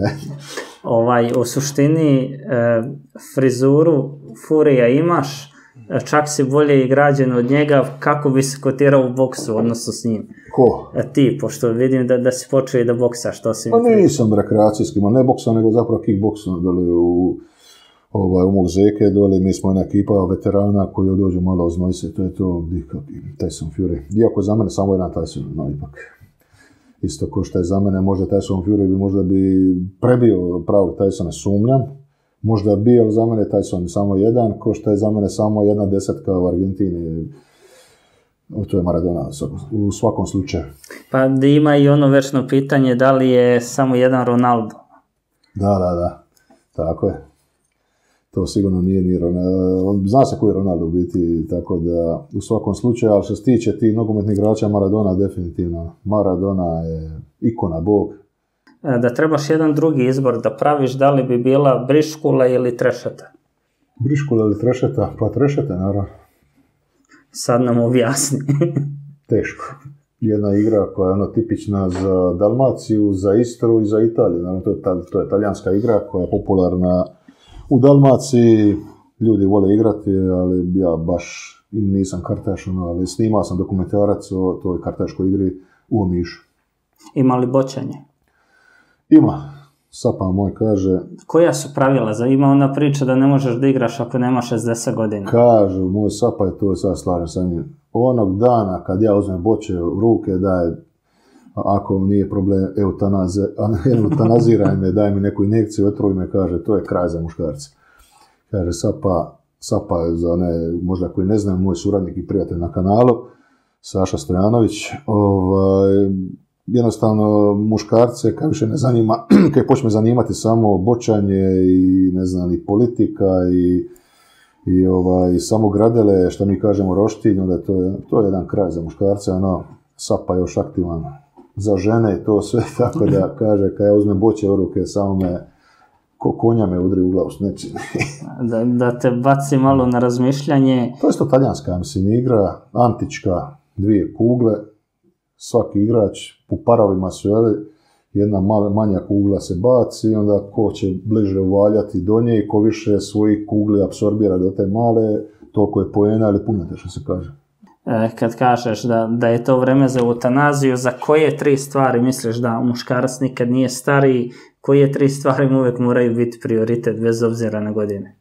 U suštini, frizuru Furija imaš, čak si bolje i građen od njega, kako bi se kotirao u boksu, odnosno s njim? Ko? Ti, pošto vidim da si počeo i da boksaš, što si mi... Pa nisam rekreacijski, ne boksa, nego zapravo kickboksa, u mog zeke dole, mi smo jedna ekipa veterana koji dođu malo oznoj se, to je to Tyson Fury. Iako za mene samo jedan Tyson, no ipak. Isto ko što je za mene, možda Tyson Fury možda bi prebio pravog Tysona, sumnjam. Možda bi, ali za mene Tyson samo jedan, ko što je za mene samo jedna desetka u Argentini. To je Maradona u svakom slučaju. Pa ima i ono večno pitanje, da li je samo jedan Ronaldo? Da, tako je. To sigurno nije ni Ronaldo. Zna se koji je Ronaldo u biti, tako da u svakom slučaju, ali što se tiče tih nogometnih igrača, Maradona definitivno. Maradona je ikona, bog. Da trebaš jedan drugi izbor da praviš, da li bi bila Briškula ili Trešeta? Briškula ili Trešeta? Pa Trešeta, naravno. Sad nam objasni. Teško. Jedna igra koja je tipična za Dalmaciju, za Istru i za Italiju. Naravno, to je talijanska igra koja je popularna u Dalmaciji. Ljudi vole igrati, ali ja baš nisam kartaš, ali snimao sam dokumentarac o toj kartaškoj igri u Omišu. Ima li bočanje? Ima. Sapa moj kaže... Koja su pravila? Ima ona priča da ne možeš da igraš ako nema 60 godina. Kažu, moj Sapa je to, sad slažem sa njim. Onog dana kad ja uzmem boče u ruke, ako nije problem eutanaziraj me, daj mi neku injekciju, otruj me, kaže, to je kraj za muškarce. Kaže, Sapa je za one, možda koji ne znaju, moj suradnik i prijatelj na kanalu, Saša Stojanović, jednostavno muškarce kad više ne zanima, kad počne zanimati samo bočanje i ne znam, i politika i samo gradele, što mi kažemo roštilj, onda to je jedan kraj za muškarce, Sapa je još aktivan za žene i to sve, tako da kaže, kad ja uzmem boče u ruke, samo me ko konja me udri u glavu s nečim. Da te baci malo na razmišljanje. To je to talijanska, mislim, igra, antička, 2 kugle, svaki igrač po parovima su, jedna manja kugla se baci i onda ko će bliže uvaljati do nje i ko više svojih kugli apsorbira do te male, toliko je poena ili punete, što se kaže. Kad kažeš da je to vreme za eutanaziju, za koje 3 stvari misliš da muškarac nikad nije stariji, koje 3 stvari mu uvijek moraju biti prioritet bez obzira na godine?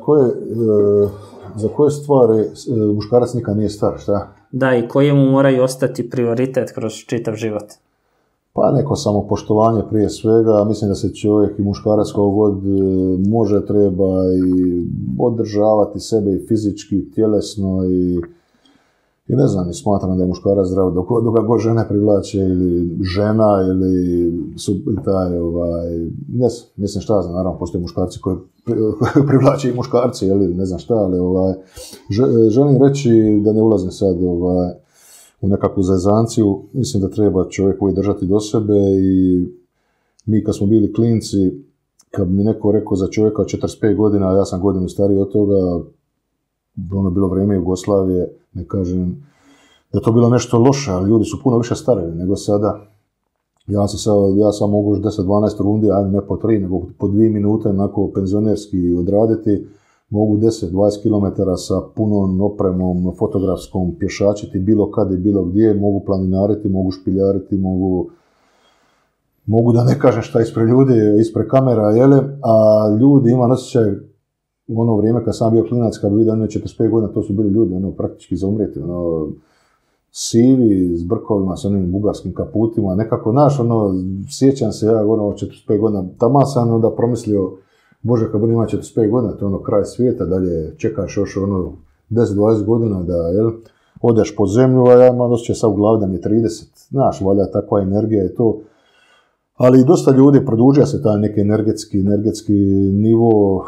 Za koje stvari muškarac nikad nije star, šta? Da, i koje mu moraju ostati prioritet kroz čitav život? Pa neko samopoštovanje prije svega, mislim da se čovjek i muškarac koliko god može, treba i održavati sebe i fizički, i tjelesno i ne znam, smatram da je muškarac zdrav dok ga god žene privlače ili žena ili ne znam, mislim šta znam, naravno postoje muškarci koji privlače i muškarci, ne znam šta, ali želim reći da ne ulazim sad u nekakvu zajezanciju, mislim da treba čovjek uvijek držati do sebe i mi kad smo bili klinci, kad bi mi neko rekao za čovjeka 45 godina, a ja sam godinu stariji od toga, bilo vrijeme Jugoslavije, ne kažem da je to bilo nešto loše, ali ljudi su puno više starili nego sada. Ja sam mogu 10-12 rundi, a ne po 3, nego po 2 minute onako penzionerski odraditi. mogu 10-20 km sa punom opremom fotografskom pješačiti bilo kad i bilo gdje, mogu planinariti, mogu špiljariti, mogu da ne kažem šta ispred ljudi, ispred kamera, jele, a ljudi ima osjećaj u ono vrijeme kad sam bio klinac, kad bi vidio 45 godina, to su bili ljudi, praktički za umrijeti, sivi, s brkovima, s onim bugarskim kaputima, nekako, sjećam se ja, 45 godina, taman sam onda promislio, Bože, kad ima 45 godina, to je kraj svijeta, dalje čekaš još 10-20 godina da, odeš po zemlju, a ja imam osjećaj sad u glavi da mi je 30, znaš, valjda takva energija je to. Ali dosta ljudi produžuje se taj neki energetski nivo,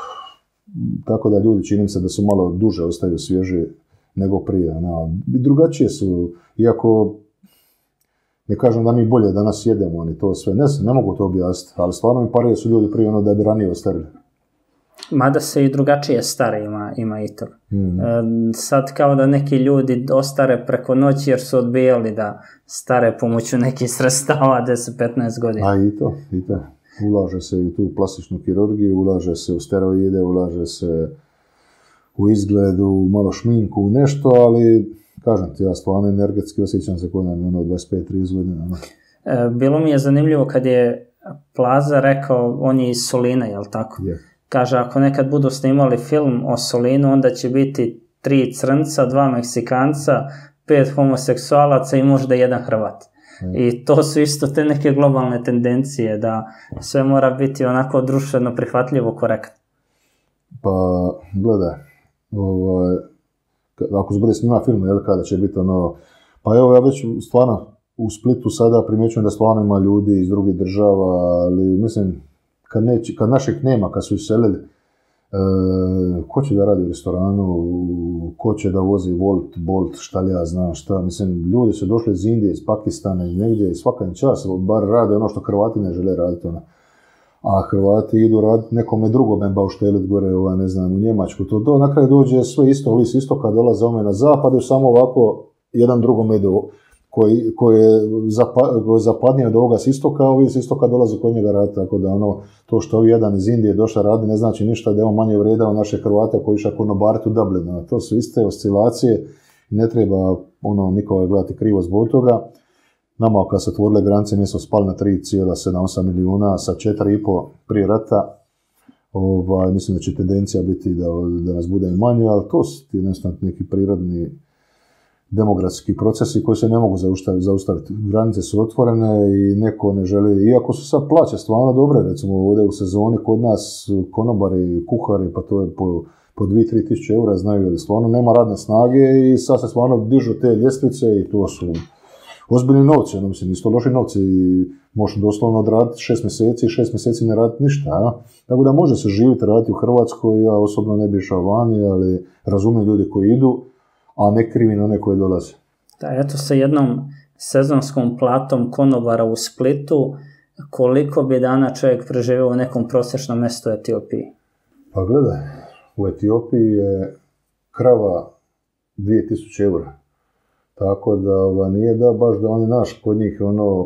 tako da ljudi čini se da su malo duže ostaju svježi nego prije. Drugačije su, iako ne kažem da mi bolje danas jedemo, oni to sve, ne mogu to objasniti, ali stvarno mi parije su ljudi prije da bi ranije ostarili. Mada se i drugačije stare ima i to. Sad kao da neki ljudi ostare preko noći jer su odbijali da stare pomoću nekih sredstava 10-15 godina. A i to. Ulaže se i u tu plastičnu kirurgiju, ulaže se u steroide, ulaže se u izgledu, malo šminku, u nešto, ali kažem ti, ja stvarno energetski osjećam se kod nam 25-30 godina. Bilo mi je zanimljivo kad je Plaza rekao, on je iz Soline, jel tako? Je. Kaže, ako nekad budu snimali film o Solinu, onda će biti 3 crnca, 2 Meksikanca, 5 homoseksualaca i možda 1 Hrvat. I to su isto te neke globalne tendencije, da sve mora biti onako društveno prihvatljivo korektno. Pa, gledaj, ako se bude snima film, kada će biti pa evo, ja već stvarno u Splitu sada primjećujem da stvarno ima ljudi iz drugih država, ali mislim, kad naših nema, kad su iselili, ko će da radi u restoranu, ko će da vozi Bolt, šta li ja znam šta, mislim, ljudi su došli iz Indije, iz Pakistana, iz negdje i svaka čas, bar rade ono što Hrvati ne žele raditi, a Hrvati idu raditi nekome drugome bauštelit gore, ne znam, u Njemačku, to na kraju dođe sve isto, ovi s istoka dolaze ome na zapadu, samo ovako jedan drugome idu, koji je zapadnije od ovoga s istoka, a ovi s istoka dolazi kod njega raditi, tako da to što ovi jedan iz Indije došla radi ne znači ništa da je on manje vrijedao naše Hrvate koji iša konobariti u Dublinu. To su iste oscilacije, ne treba nikoga gledati krivo zbog toga. Nama kad se otvorile granice mi smo spali na 3,78 milijuna sa 4,5 prije rata. Mislim da će tendencija biti da nas bude i manje, ali to su jednostavno neki prirodni demografski procesi koji se ne mogu zaustaviti. Granice su otvorene i neko ne želi, iako su sad plaće stvarno dobre, recimo ovdje u sezoni kod nas konobari, kuhari, pa to je po 2-3 tisuće eura, znaju, jer stvarno nema radne snage i sad se stvarno dižu te ljestvice i to su ozbiljni novci, mislim, nisu to loši novci i možeš doslovno odraditi 6 mjeseci i 6 mjeseci ne raditi ništa, Tako da može se živjeti, raditi u Hrvatskoj, ja osobno ne bi išao vani, ali razumijem ljudi koji idu, a ne krivim one koje dolaze. Da, eto sa jednom sezonskom platom konobara u Splitu, koliko bi dana čovjek preživio u nekom prosječnom mjestu u Etiopiji? Pa gledaj, u Etiopiji je krava 2000 eura. Tako da nije da baš da oni naš kod njih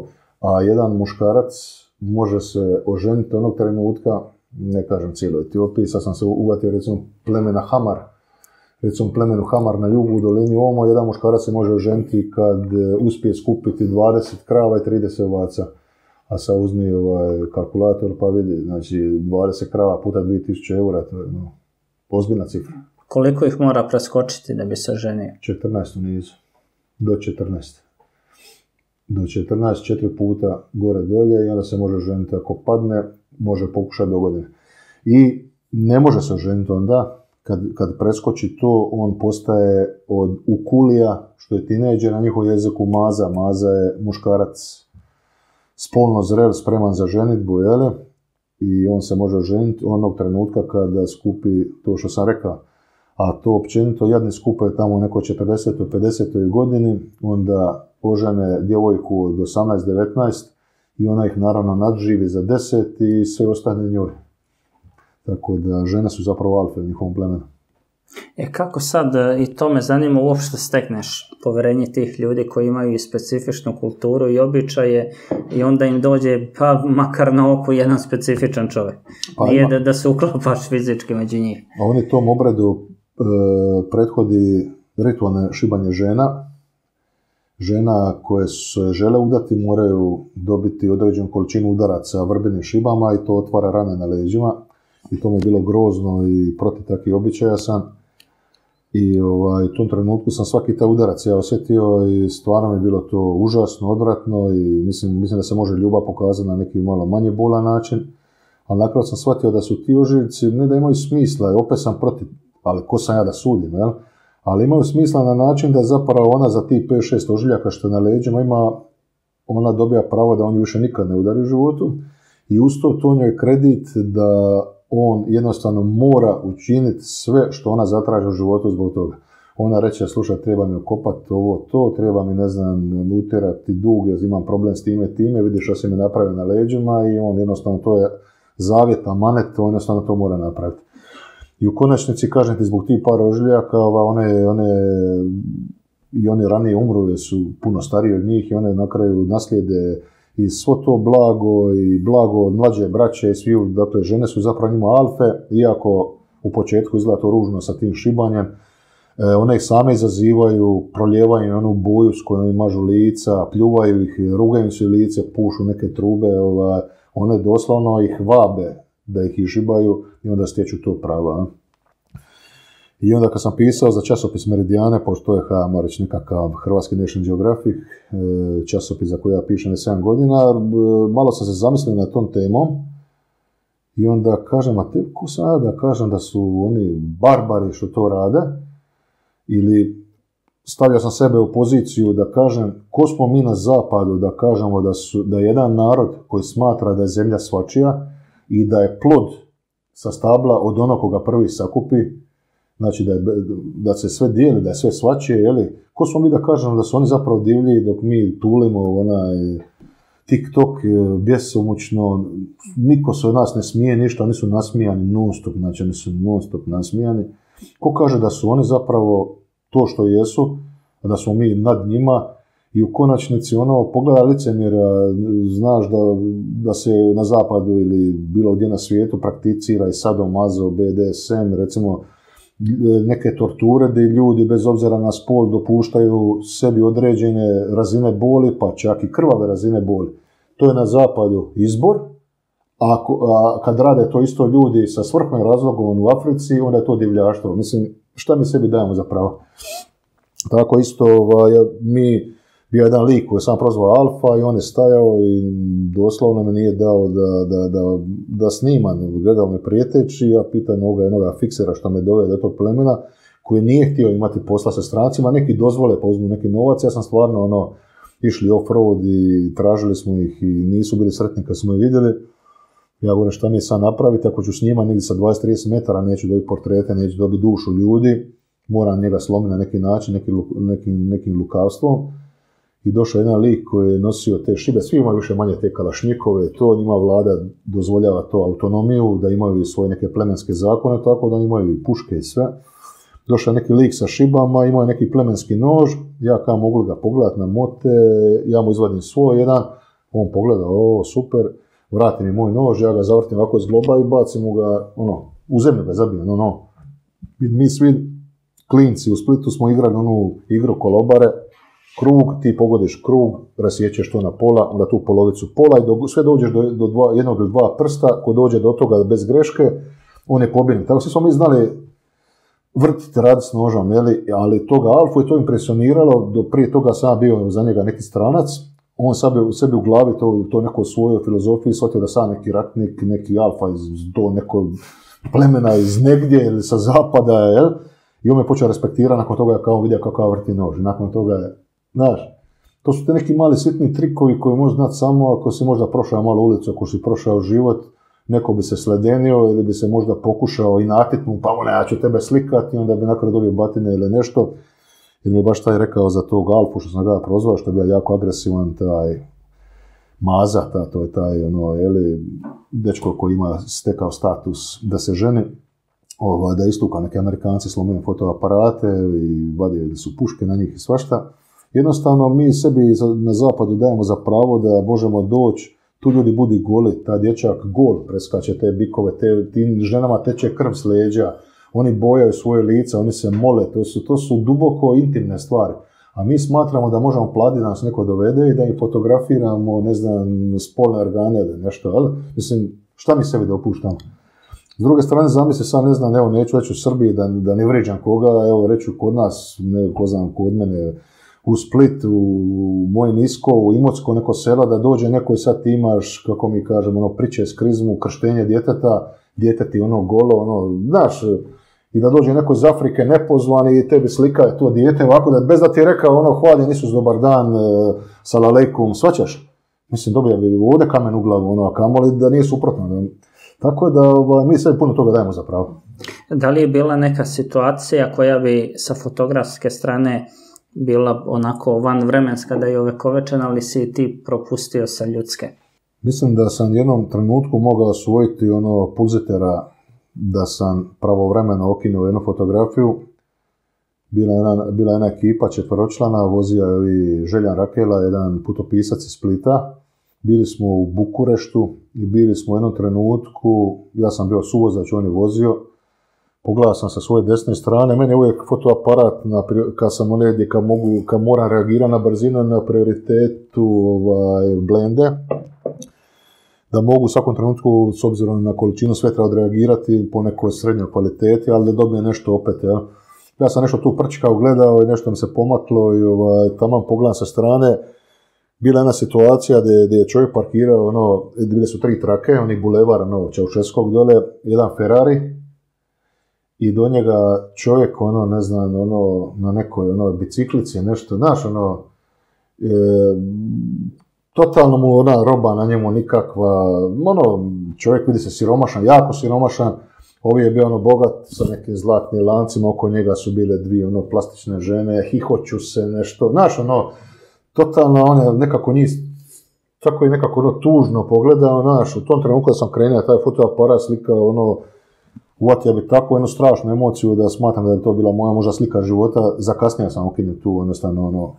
a jedan muškarac može se oženiti onog trenutka, ne kažem cijelo Etiopiji, sad sam se uvatio recimo plemena Hamar, recimo plemenu Hamar na jugu u dolini Omo, jedan muškarac se može oženiti kad uspije skupiti 20 krava i 30 ovaca. A sad uzmi kalkulator pa vidi, znači 20 krava puta 2000 eura, to je ozbiljna cifra. Koliko ih mora preskočiti da bi se oženio? 14 u nizu, do 14. Do 14, 4 puta gore dolje i onda se može oženiti ako padne, može pokušati do godine. I ne može se oženiti onda, kad preskoči to, on postaje od ukulija, što je tinejdžer na njihovom jeziku maza. Maza je muškarac spolno zrel, spreman za ženitbu, jele? I on se može oženiti onog trenutka kada skupi to što sam rekao. A to općenito jadni skupaju tamo u nekoj 40. 50. godini, onda ožene djevojku od 18-19 i ona ih naravno nadživi za 10 i sve ostane njoj. Tako da žene su zapravo alfe u njihovom plemenu. Kako sad, i to me zanima, uopšte stekneš poverenje tih ljudi koji imaju i specifičnu kulturu i običaje i onda im dođe, pa makar na oku, jedan specifičan čovjek. Nije da se uklopaš fizički među njih. A oni tom obradu prethodi ritualne šibanje žena. Žena koje se žele udati moraju dobiti određenu količinu udaraca vrbenim šibama i to otvara rane na leđima. I to mi je bilo grozno i protiv takvih običaja sam. I u tom trenutku sam svaki taj udarac ja osjetio i stvarno mi je bilo to užasno, odvratno i mislim da se može ljubav pokazati na neki malo manje bolan način. Ali nakon sam shvatio da su ti ožiljci, ne da imaju smisla, opet sam protiv, ali ko sam ja da sudim, jel? Ali imaju smisla na način da zapravo ona za tih 5-6 ožiljaka što je na leđima ima, ona dobija pravo da on ju više nikad ne udari u životu i uz to njoj kredit da on jednostavno mora učiniti sve što ona zatraži u životu zbog toga. Ona reče, slušaj, treba mi okopati ovo, to, treba mi, ne znam, utjerati dug, jer imam problem s time, vidiš što si mi napravio na leđima i on jednostavno, to je zavjet, amanet, on jednostavno to mora napraviti. I u konačnici, kažem ti, zbog tih par ožiljaka, oni ranije umru jer su puno stariji od njih i one na kraju naslijede i svo to blago i blago od mlađe braće i sviju, dakle, žene su zapravo njima alfe, iako u početku izgleda to ružno sa tim šibanjem, one ih same izazivaju, proljevaju onu boju s kojom mažu lica, pljuvaju ih, rugaju se lice, pušu neke trube, one doslovno ih vabe da ih išibaju i onda stječu to prava. I onda kad sam pisao za časopis Meridijane, pošto je reći nekakav Hrvatski National Geographic, časopis za koji ja pišem 7 godina, malo sam se zamislio na tom temom i onda kažem, a ko sam ja da kažem da su oni barbari što to rade, ili stavio sam sebe u poziciju da kažem ko smo mi na zapadu da kažemo da je jedan narod koji smatra da je zemlja svačija i da je plod sa stabla od onog koga prvi sakupi, znači da se sve dijeli, da je sve svačije, jeli? Ko smo mi da kažemo da su oni zapravo divlji dok mi tulimo TikTok, bjesomučno, niko se od nas ne smije ništa, oni su nasmijani non-stop, znači oni su non-stop nasmijani. Ko kaže da su oni zapravo to što jesu, a da smo mi nad njima i u konačnici pogleda licemjera, znaš da se na zapadu ili bilo gdje na svijetu prakticira i sadomazo, BDSM, recimo neke torture gdje ljudi bez obzira na spol dopuštaju sebi određene razine boli, pa čak i krvave razine boli. To je na zapadu izbor, a kad rade to isto ljudi sa svrhom razlogom u Africi, onda je to divljaštvo. Mislim, šta mi sebi dajemo za pravo? Tako isto, bio jedan lik koji sam prozvao Alfa i on je stajao i doslovno me nije dao da snimam. Gledao me prijeteći, ja pitam jednoga fiksera što me dovede do tog plemena, koji nije htio imati posla sa strancima, neki dozvole pa uzmu neki novac, ja sam stvarno išli off-road i tražili smo ih i nisu bili sretni kad smo ih vidjeli. Ja govorim šta mi je sad napraviti, ako ću s njima negdje sa 20-30 metara, neću dobiti portrete, neću dobiti dušu ljudi, moram njega slomiti na neki način, nekim lukavstvom. I došao jedan lik koji je nosio te šibe, svi imaju više manje te kalašnjikove, to njima vlada dozvoljava to autonomiju, da imaju svoje neke plemenske zakone, tako da imaju i puške i sve. Došao neki lik sa šibama, imao je neki plemenski nož, ja kao mogu ga pogledati na mote, ja mu izvadim svoj jedan, on pogleda, o super, vrati mi moj nož, ja ga zavrtim ovako iz globa i bacim mu ga, u zemlju ga zabijem, Mi svi klinci u Splitu smo igrali onu igru kolobare, krug, ti pogodiš krug, rasjećeš to na pola, onda tu polovicu pola i sve dođeš do jednog ili dva prsta, ko dođe do toga bez greške, on je pobjednik. Tako svi smo mi znali vrtiti, raditi s nožom, ali toga Alfu je to impresioniralo, prije toga sam bio za njega neki stranac, on sebi u glavi to neko svojoj filozofiji shvatio da sam neki ratnik, neki Alfa iz nekog plemena iz negdje ili sa zapada, i on me počeo respektirati nakon toga kao vidio kako vrti nož. Nakon toga je, znaš, to su te neki mali sitni trikovi koji možeš znati samo ako si možda prošao malo ulicu, ako si prošao život, neko bi se sledenio ili bi se možda pokušao i natitnu, pa ja ću tebe slikati, onda bi nakon dobio batine ili nešto. Jer mi je baš taj rekao za tog Alfu što sam ga prozvao, što je bio jako agresivan, taj Maza, to je taj dečko koji ima stekao status da se ženi. da istuka neke Amerikanci slomili fotoaparate i vadili su puške na njih i svašta. Jednostavno mi sebi na zapadu dajemo za pravo da možemo doći, tu ljudi budi goli, ta dječak gol preskače te bikove, tim ženama teče krv s leđa, oni bojaju svoje lice, oni se mole, to su duboko intimne stvari. A mi smatramo da možemo platiti da nas neko dovede i da ih fotografiramo, ne znam, spolne organe ili nešto, ali mislim, šta mi sebi dopuštamo? S druge strane, zamisli sam, ne znam, evo, neću reći u Srbiji da ne vrijeđam koga, evo, reću kod nas, ne znam, kod mene, u Split, u moje Nisko, u Imotsko, neko selo, da dođe neko i sad ti imaš, kako mi kažemo, priče s krizmu, krštenje djeteta, djeteti golo, znaš, i da dođe neko iz Afrike nepozvan i tebi slika je to dijete, ovako da bez da ti je rekao hvaljen Isus, dobar dan, salalejkum, svaćaš? Mislim, dobija bi ovdje kamen u glavu, a kamoli da nije suprotno. Tako da mi sve puno toga dajemo za pravo. Da li je bila neka situacija koja bi sa fotografske strane bila onako vanvremenska da je ovekovečena, ali si ti propustio sa ljudske? Mislim da sam jednom trenutku mogao osvojiti pulzitera da sam pravovremeno okinuo jednu fotografiju. Bila jedna ekipa četveročlana, vozio je Željan Rakela, jedan putopisac iz Splita. Bili smo u Bukureštu i bili smo u jednom trenutku, ja sam bio suvozač, on je vozio. Pogledao sam sa svoje desne strane, meni je uvijek fotoaparat, kad sam negdje, kad moram reagirati na brzinu, na prioritetu blende, da mogu u svakom trenutku, s obzirom na količinu svetra, odreagirati po nekoj srednjoj kvaliteti, ali da dobijem nešto opet. Ja sam nešto tu prčkao, gledao i nešto mi se pomaklo i taman pogledam sa strane. Bila je jedna situacija gdje je čovjek parkirao, bile su 3 trake, oni bulevar, Čaušeskog dole, jedan Ferrari, i do njega čovjek, ne znam, na nekoj biciklici, nešto, znaš, totalno mu roba na njemu nikakva, čovjek vidi se siromašan, jako siromašan, ovi je bio bogat sa nekim zlatnim lancima, oko njega su bile 2 plastične žene, hihoću se nešto, znaš, totalno on je nekako njih, tako je nekako tužno pogledao, znaš, u tom trenutku da sam krenuo, taj fotoaparat slikao, uvatio bi takvu jednu strašnu emociju da smatram da je to bila moja možda slika života, zakasnije sam ukinuo tu, jednostavno,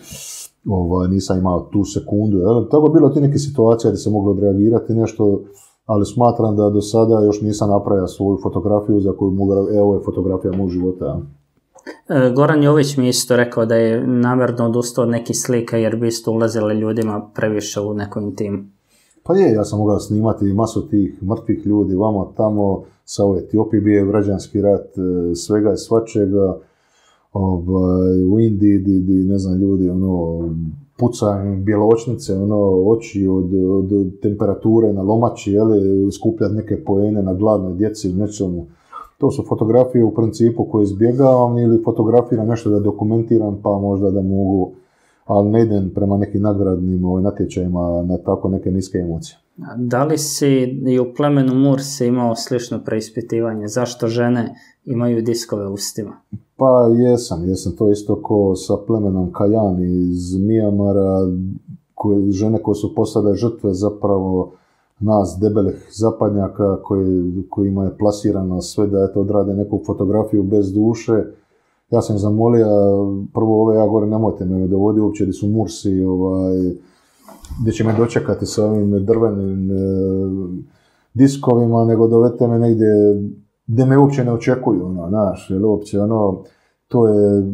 nisam imao tu sekundu, tako je bilo ti neke situacije gdje se moglo odreagirati nešto, ali smatram da do sada još nisam napravio svoju fotografiju za koju mogu, ovo je fotografija mog života. Goran Jović mi isto rekao da je namjerno odustao od nekih slika jer bi isto ulazili ljudima previše u neku intimu. Pa je, ja sam mogao snimati masu tih mrtvih ljudi, vamo tamo, sa u Etiopiji bio je građanski rat, svega i svačega, u Indiji, ne znam, ljudi, pucaju bjeločnice, oči od temperature na lomači, skupljati neke poene na gladnoj djeci ili nečemu. To su fotografije u principu koje izbjegavam ili fotografiram nešto da dokumentiram, pa možda da mogu, ali ne idem prema nekim nagradnim natječajima na tako neke niske emocije. Da li si i u plemenu Mursi imao slično preispitivanje? Zašto žene imaju diskove u ustima? Pa jesam to isto ko sa plemenom Kajan iz Mijamara, žene koje su postale žrtve zapravo nas debelih zapadnjaka kojima je plasirano sve da odrade neku fotografiju bez duše. Ja sam zamolio, prvo ja govorim, nemojte me dovodi uopće gdje su Mursi, gdje će me dočekati sa ovim drvenim diskovima, nego dovedite me negdje gdje me uopće ne očekuju, znaš, jer uopće, to je,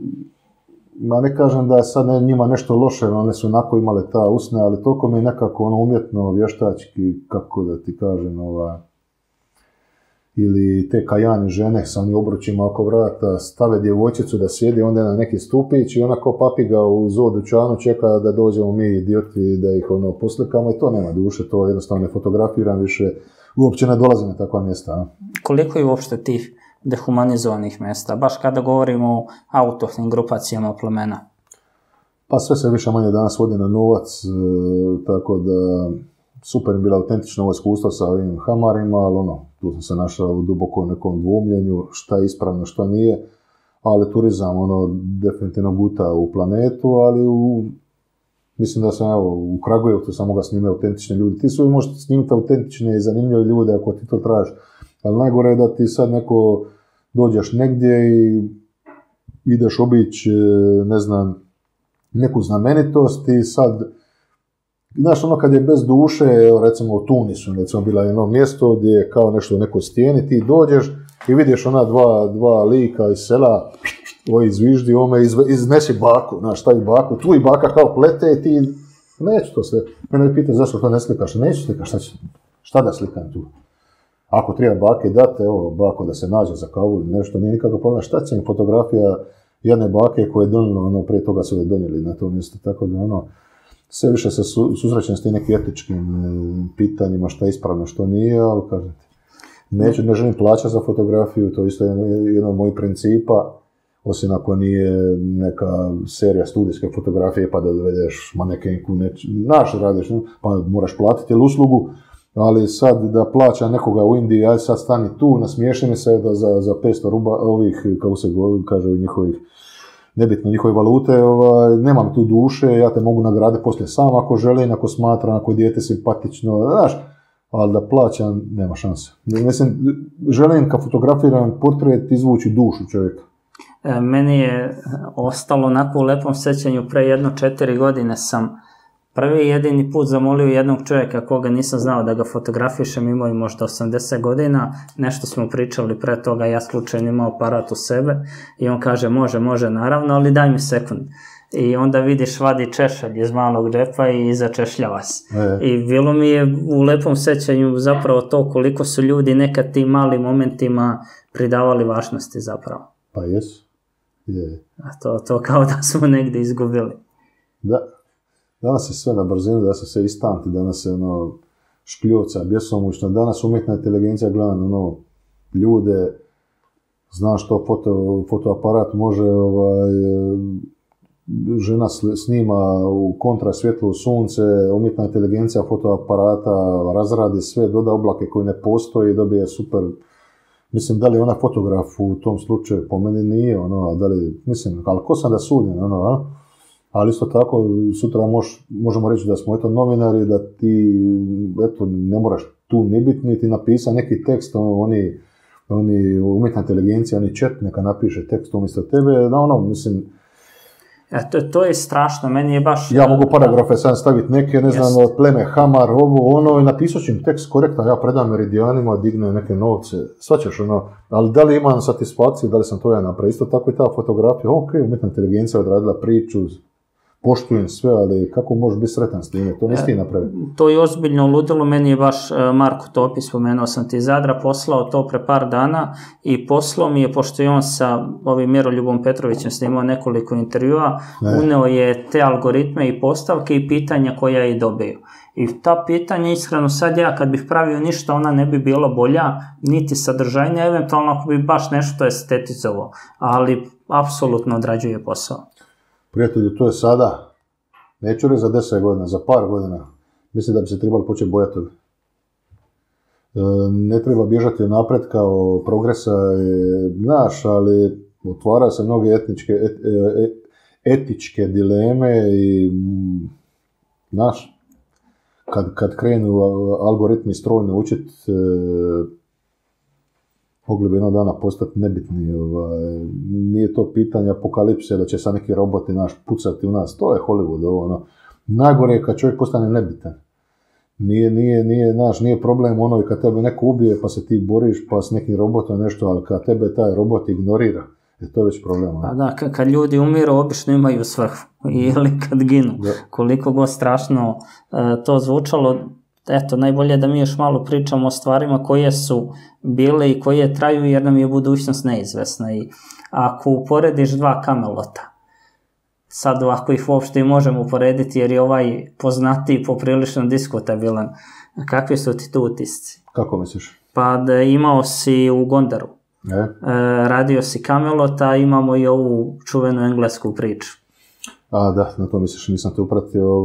ne kažem da je sad njima nešto loše, one su onako imale ta usne, ali toliko mi je nekako umjetno, vještački, kako da ti kažem, ili te Kajani žene sa onim obručima oko vrata stave djevojčicu da sjedi onda na neki stupić i ona ko papiga u zoo dućanu čeka da dođemo mi idioti da ih poslikamo i to nema duše, to jednostavno ne fotografiram više, uopće ne dolazim na takva mjesta. Koliko je uopšte tih dehumanizovanih mjesta, baš kada govorimo o autohtonim grupacijama plemena? Pa sve se više manje danas vodi na novac, tako da super je bila autentično ovo iskustvo sa ovim hamarima, ali tu sam se našao u duboko nekom dvomljenju, šta je ispravno, šta nije, ali turizam, definitivno guta u planetu, ali mislim da sam, u Kragujevcu sam mogao snimati autentične ljudi. Ti su možete snimiti autentične i zanimljive ljude ako ti to tražiš. Ali najgore je da ti sad neko dođeš negdje i ideš obići, ne znam, neku znamenitost i sad, znaš, ono kad je bez duše, recimo u Tunisu, recimo bila jedno mjesto gdje je kao nešto u nekoj stijeni, ti dođeš i vidiš ona dva lika iz sela, ovi zviždi, iznesi baku, znaš, stavi baku, tu i baka kao plete i ti, neću to sve. Mene pita zašto to ne slikaš, neću slikaš, šta da slikam tu? Ako treba bake dati, evo, bako da se nađe za kavu ili nešto, nije nikakav problem, šta će mi fotografija jedne bake koje je donijelo, prije toga su je donijeli na to mjesto, tako da, sve više se susrećem s tim nekim etičkim pitanjima, šta je ispravno, što nije, ali kažem ti, ne želim plaćati za fotografiju, to je isto jedan od mojih principa, osim ako nije neka serija studijske fotografije pa da dovedeš manekenku, naš radiš, pa moraš platiti uslugu, ali sad da plaća nekoga u Indiji, aj sad stani tu, nasmiješi mi se da za 500 ruba, ovih, kako se kaže, njihovih, nebitno njihove valute, nemam tu duše, ja te mogu nagraditi poslije sam ako želim, ako smatram, ako je dijete simpatično, znaš, ali da plaćam, nema šanse. Mislim, želim kad fotografiram portret izvući dušu čovjeka. Meni je ostalo onako u lepom sjećanju, pre 4 godine sam prvi i jedini put zamolio jednog čovjeka koga nisam znao da ga fotografišem, imao je možda 80 godina, nešto smo pričali pre toga, ja slučajno imao aparat u sebe i on kaže može naravno, ali daj mi sekund. I onda vidiš vadi češalj iz malog džepa i začešljava se. I bilo mi je u lepom sjećanju zapravo to koliko su ljudi nekad tim malim momentima pridavali važnosti zapravo. Pa jesu. Je. A to kao da smo negdje izgubili. Da. Danas je sve na brzinu, da se sve istanti, danas je škljovca, bjesomučno, danas umjetna inteligencija gleda ljude, znaš što fotoaparat može, žena snima u kontrasvjetlu sunce, umjetna inteligencija fotoaparata razradi sve, doda oblake koji ne postoji i dobije super. Mislim, da li je ona fotograf u tom slučaju, po meni nije, da li, mislim, ali ko sam da sudim, ali isto tako, sutra možemo reći da smo novinari, da ti, ne moraš tu ni biti, niti napisati neki tekst, umjetna inteligencija, oni chat neka napiše tekst umjesto tebe, mislim, To je strašno, meni je baš... Ja mogu paragrafe sad staviti neke, ne znam, pleme Hamar, i napisat ću im tekst korektan, ja predam meridijanima, dignem neke novce, svačaš ali da li imam satisfakciju, da li sam to ja napravio, isto tako i ta fotografija, umjetna inteligencija odradila priču, poštujem sve, ali kako možeš biti sretan s time, to nisi ti napravio. To je ozbiljno ludilo, meni je baš Marko Topić, spomenuo sam ti iz Zadra, poslao to pre par dana i poslao mi je, pošto je on sa ovim Miroljubom Petrovićem snimao nekoliko intervjua, uneo je te algoritme i postavke i pitanja koja je dobio. I ta pitanja, iskreno sad ja kad bih pravio ništa, ona ne bi bila bolja, niti sadržajnija, eventualno ako bi baš nešto estetizovao, ali apsolutno odrađuje posao. Prijatelju, to je sada, neću reći za 10 godina, za par godina, mislim da bi se trebali početi bojati toga. Ne treba bježati od napretka, od progresa, znaš, ali otvaraju se mnoge etičke dileme i, znaš, kad krenu algoritmi strojno učiti, mogli bi jednog dana postati nebitni. Nije to pitanje apokalipse da će sad neki roboti pucati u nas. To je Hollywood. Najgore je kad čovjek postane nebitan. Nije problem i kad tebe neko ubije pa se ti boriš pa s nekim robotom nešto, ali kad tebe taj robot ignorira, to je već problem. Pa da, kad ljudi umiru obično imaju svrhu. Ili kad ginu. Da. Koliko god strašno to zvučalo, najbolje da mi još malo pričamo o stvarima koje su bile i koje traju, jer nam je budućnost neizvesna. I ako uporediš dva Kamelota, sad ako ih uopšte i možemo uporediti, jer je ovaj poznatiji poprilično diskutabilan, kakvi su ti tu utisci? Kako misliš? Pa da imao si u Gondaru, radio si Kamelota, imamo i ovu čuvenu englesku priču. Da, na to misliš, nisam te upratio.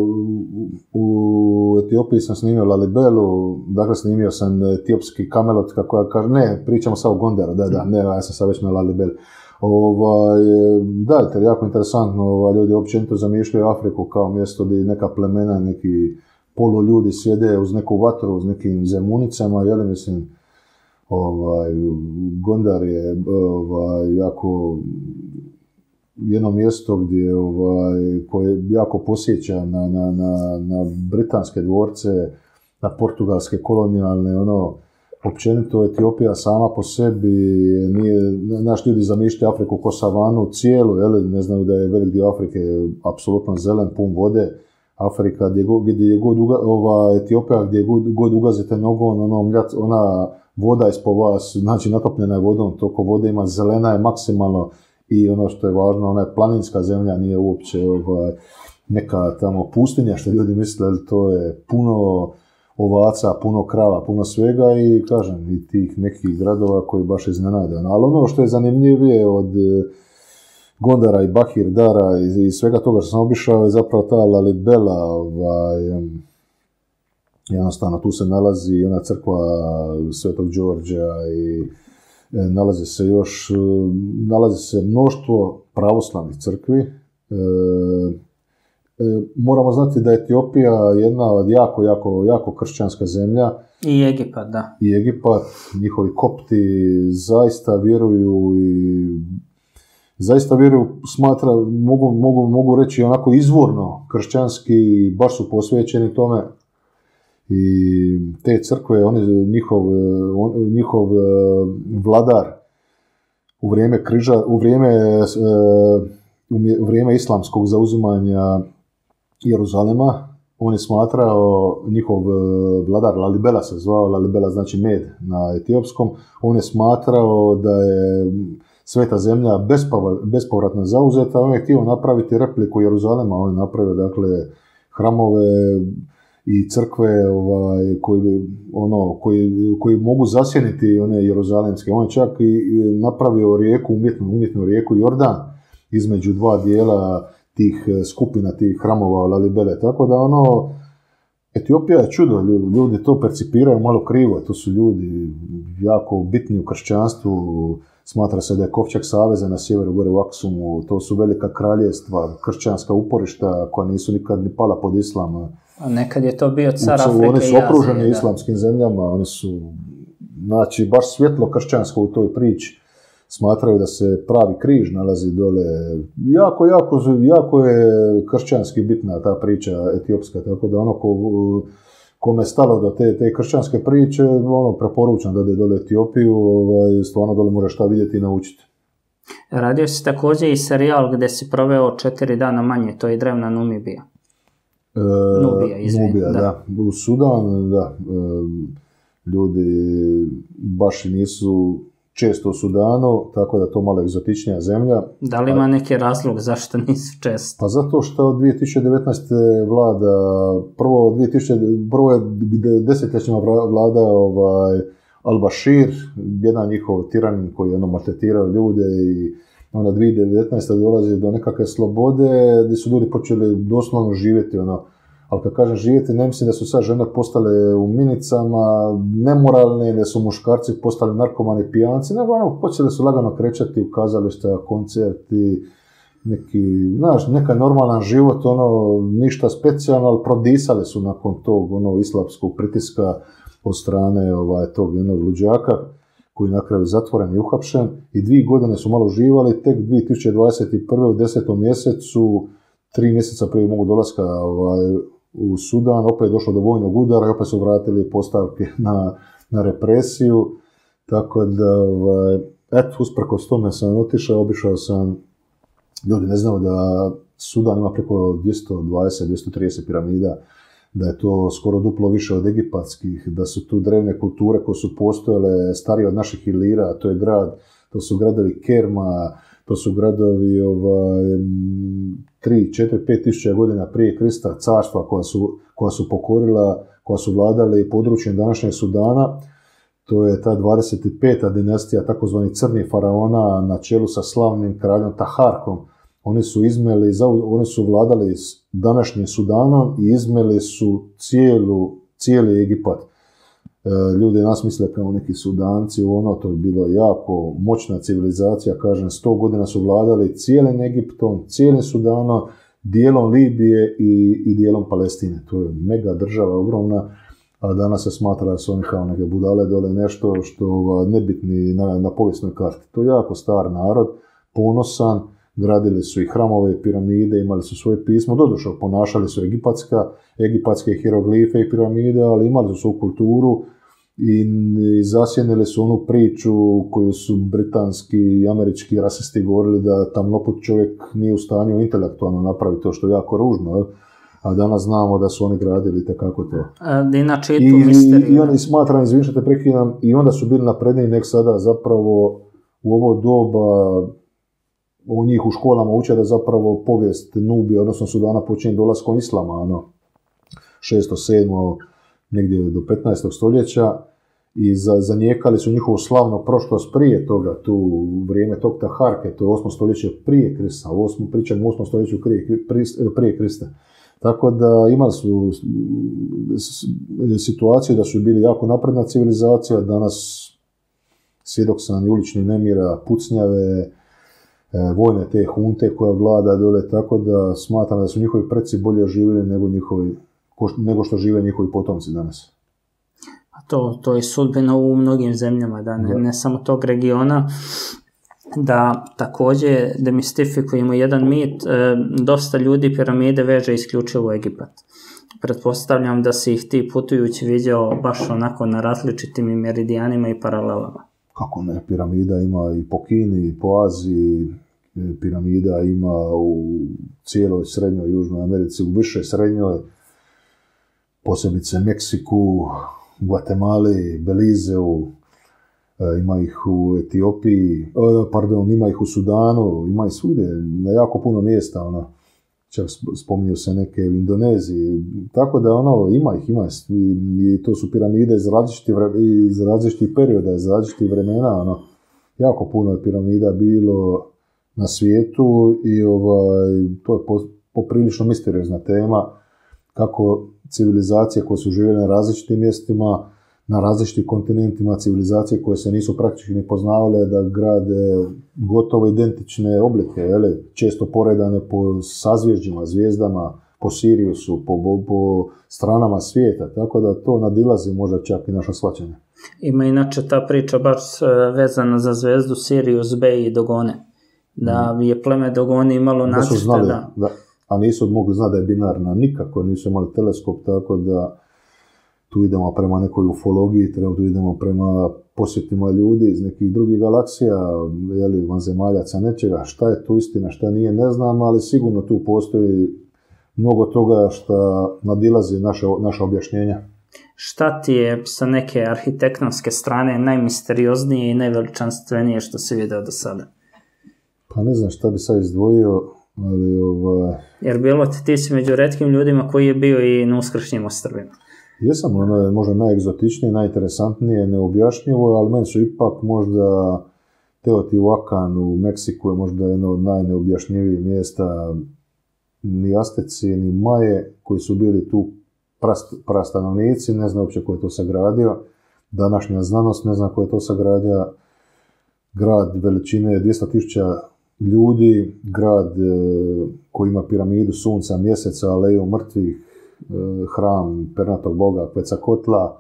U Etiopiji sam snimio Lalibelu, dakle snimio sam etiopski Kamelot, kako ja kažem, pričamo sad o Gondaru, ja sam sad već na Lalibeli. To je jako interesantno, ljudi općenito zamišljaju Afriku kao mjesto gdje neka plemena, neki poluljudi sjede uz neku vatru, uz nekim zemunicama, mislim, Gondar je jako jedno mjesto gdje koje jako posjeća na britanske dvorce, na portugalske kolonijalne, općenito Etiopija sama po sebi nije, naš ljudi zamišljaju Afriku ko savanu cijelu, ne znaju da je velik dio Afrike apsolutno zelen, pun vode. Afrika, Etiopija, gdje god ugazite nogom, ona voda ispod vas, znači natopljena je vodom, toliko vode ima, zelena je maksimalno i ono što je važno, ona je planinska zemlja, nije uopće neka tamo pustinja što ljudi misle, to je puno ovaca, puno krava, puno svega i kažem, i tih nekih gradova koji baš iznenade. Ali ono što je zanimljivije od Gondara i Bahir Dara i svega toga što sam obišao je zapravo ta Lalibela, jednostavno tu se nalazi ona crkva Svetog Đorđa i nalazi se mnoštvo pravoslavnih crkvi. Moramo znati da je Etiopija jedna od jako kršćanska zemlja. I Egipat, da. I Egipat, njihovi kopti zaista vjeruju mogu reći onako izvorno kršćanski, baš su posvećeni tome. I te crkve, njihov vladar u vrijeme islamskog zauzimanja Jeruzalema, on je smatrao, njihov vladar Lalibela se zvao, Lalibela znači med na etiopskom, on je smatrao da je sveta zemlja bespovratno zauzeta, on je htio napraviti repliku Jeruzalema, on je napravio dakle hramove i crkve koji mogu zasjeniti one jeruzalemske. On je čak i napravio umjetnu rijeku Jordan između dva dijela tih skupina, tih hramova Lalibele. Tako da Etiopija je čudo, ljudi to percipiraju malo krivo, to su ljudi jako bitni u kršćanstvu, smatra se da je Kovčeg saveza na sjeveru gore u Aksumu, to su velika kraljevstva, kršćanska uporišta koja nisu nikad ni pala pod islam. A nekad je to bio car Afrike i Azije. Oni su okruženi islamskim zemljama, oni su, znači, baš svjetlo kršćansko u toj priči. Smatraju da se pravi križ nalazi dole. Jako je kršćanski bitna ta priča etiopska, tako da kome je stalo do te kršćanske priče, preporučam da ode dole Etiopiju, stvarno dole može šta vidjeti i naučiti. Radio si također i serijal gdje si proveo 4 dana manje, to je drevna Numibija. Nubija, da. U Sudan, da. Ljudi baš nisu često u Sudanu, tako da to malo egzotičnija zemlja. Da li ima neki razlog zašto nisu često? Pa zato što od 2019. vlada, prvo je desetljećima vlada Al-Bashir, jedan njihov tiranin koji je maltretirao ljude i onda 2019. dolazi do nekakve slobode gdje su ljudi počeli doslovno živjeti, ali kad kažem živjeti, ne mislim da su sad žene postale u minicama, nemoralne, da su muškarci postali narkomani, pijanci, nego počeli su lagano krećati u kazališta, koncerti, neka normalan život, ništa specijalno, ali prodisali su nakon tog islamskog pritiska od strane tog jednog luđaka, koji je na kraju zatvoren i uhapšen, i 2 godine su malo uživali, tek 2021. u 10. mjesecu, 3 mjeseca prije mog dolaska u Sudan, opet je došlo do vojnog udara i opet su vratili postavke na represiju, tako da, usprkos tome sam otišao, obišao sam, ljudi ne znaju da Sudan ima preko 220-230 piramida, da je to skoro duplo više od egipatskih, da su tu drevne kulture koje su postojale starije od naših Ilira, to su gradovi Kerma, to su gradovi 3, 4, 5 tisuća godina prije Krista, carstva koja su pokorila, koja su vladali područjem današnjeg Sudana. To je ta 25. dinastija takozvani crni faraona na čelu sa slavnim kraljom Taharkom. Oni su vladali današnjim Sudanom i izmeli su cijeli Egipat. Ljudi nas misle kao neki Sudanci, to je bilo jako moćna civilizacija, kažem, 100 godina su vladali cijelim Egiptom, cijelim Sudanom, dijelom Libije i dijelom Palestine. To je mega država, ogromna, a danas se smatra da su oni kao neke budale dole, nešto što nebitni na povijesnoj karti. To je jako star narod, ponosan, gradili su i hramove, piramide, imali su svoje pismo, doduše ponašali su egipatske hieroglife i piramide, ali imali su svoju kulturu i zasjenili su onu priču koju su britanski i američki rasisti govorili da tamnoput čovjek nije u stanju intelektualno napraviti to što je jako ružno, a danas znamo da su oni gradili tekako to. Inače je tu misterija. I oni smatram, izvim što te prekidam, i onda su bili napredniji nek sada zapravo u ovo doba u njih u školama uče da zapravo povijest Nubije, odnosno Sudana počinje dolaskom islama, 6. 7. negdje do 15. stoljeća i zanijekali su njihovu slavnu prošlost prije toga, tu u vrijeme tog Taharke, to je 8. stoljeće prije Krista, pričam u 8. stoljeću prije Krista. Tako da imali su situaciju da su bili jako napredna civilizacija, danas svjedok sam uličnih nemira, pucnjave, vojne te hunte koja vlada dole, tako da smatram da su njihovi preci bolje živjeli nego što žive njihovi potomci danas. To je sudbina u mnogim zemljama, da ne samo tog regiona, da također demistifikujemo jedan mit, dosta ljudi piramide veže isključivo Egipat. Pretpostavljam da si ih ti putujući vidio baš onako na različitim meridijanima i paralelama. Kako ne, piramida ima i po Kini, i po Aziji, piramida ima u cijeloj srednjoj Južnoj Americi, u više srednjoj, posebice Meksiku, Guatemali, Belizeu, ima ih u Etiopiji, ima ih u Sudanu, ima ih svugdje, na jako puno mjesta, čak spominju se neke u Indoneziji, tako da ima ih i to su piramide iz različitih perioda, iz različitih vremena, jako puno je piramida bilo na svijetu i to je poprilično misteriozna tema, kako civilizacije koje su živjele na različitim mjestima, na različitim kontinentima, civilizacije koje se nisu praktički ni poznavale, da grade gotovo identične oblike, često poredane po sazvježđima, zvijezdama, po Siriusu, po stranama svijeta, tako da to nadilazi možda čak i naša shvaćanja. Ima inače ta priča baš vezana za zvezdu Sirius B i Dogone, da je pleme Dogoni imalo nacrte, da. A nisu mogli znati da je binarna, nikako nisu imali teleskop, tako da tu idemo prema nekoj ufologiji, tu idemo prema posjetima ljudi iz nekih drugih galaksija, vanzemaljaca, nečega. Šta je tu istina, šta nije, ne znam, ali sigurno tu postoji mnogo toga što nadilazi naša objašnjenja. Šta ti je sa neke arhitektonske strane najmisterioznije i najveličanstvenije što si vidio do sada? Pa ne znam šta bi sad izdvojio, ali Jer bilo ti si među retkim ljudima koji je bio i na Uskršnjim ostrvima. Jesam, ono je možda najegzotičnije, najinteresantnije, neobjašnjivo, ali meni su ipak možda Teotihuacan u Meksiku je možda jedno od najneobjašnjivijih mjesta, ni Asteci, ni Maje, koji su bili tu prastanovnici, ne znam uopće ko je to sagradio, današnja znanost ne zna ko je to sagradio, grad veličine 200.000 ljudi, grad koji ima piramidu sunca, mjeseca, aleju mrtvih, hram pernatog boga Quetzalcoatla,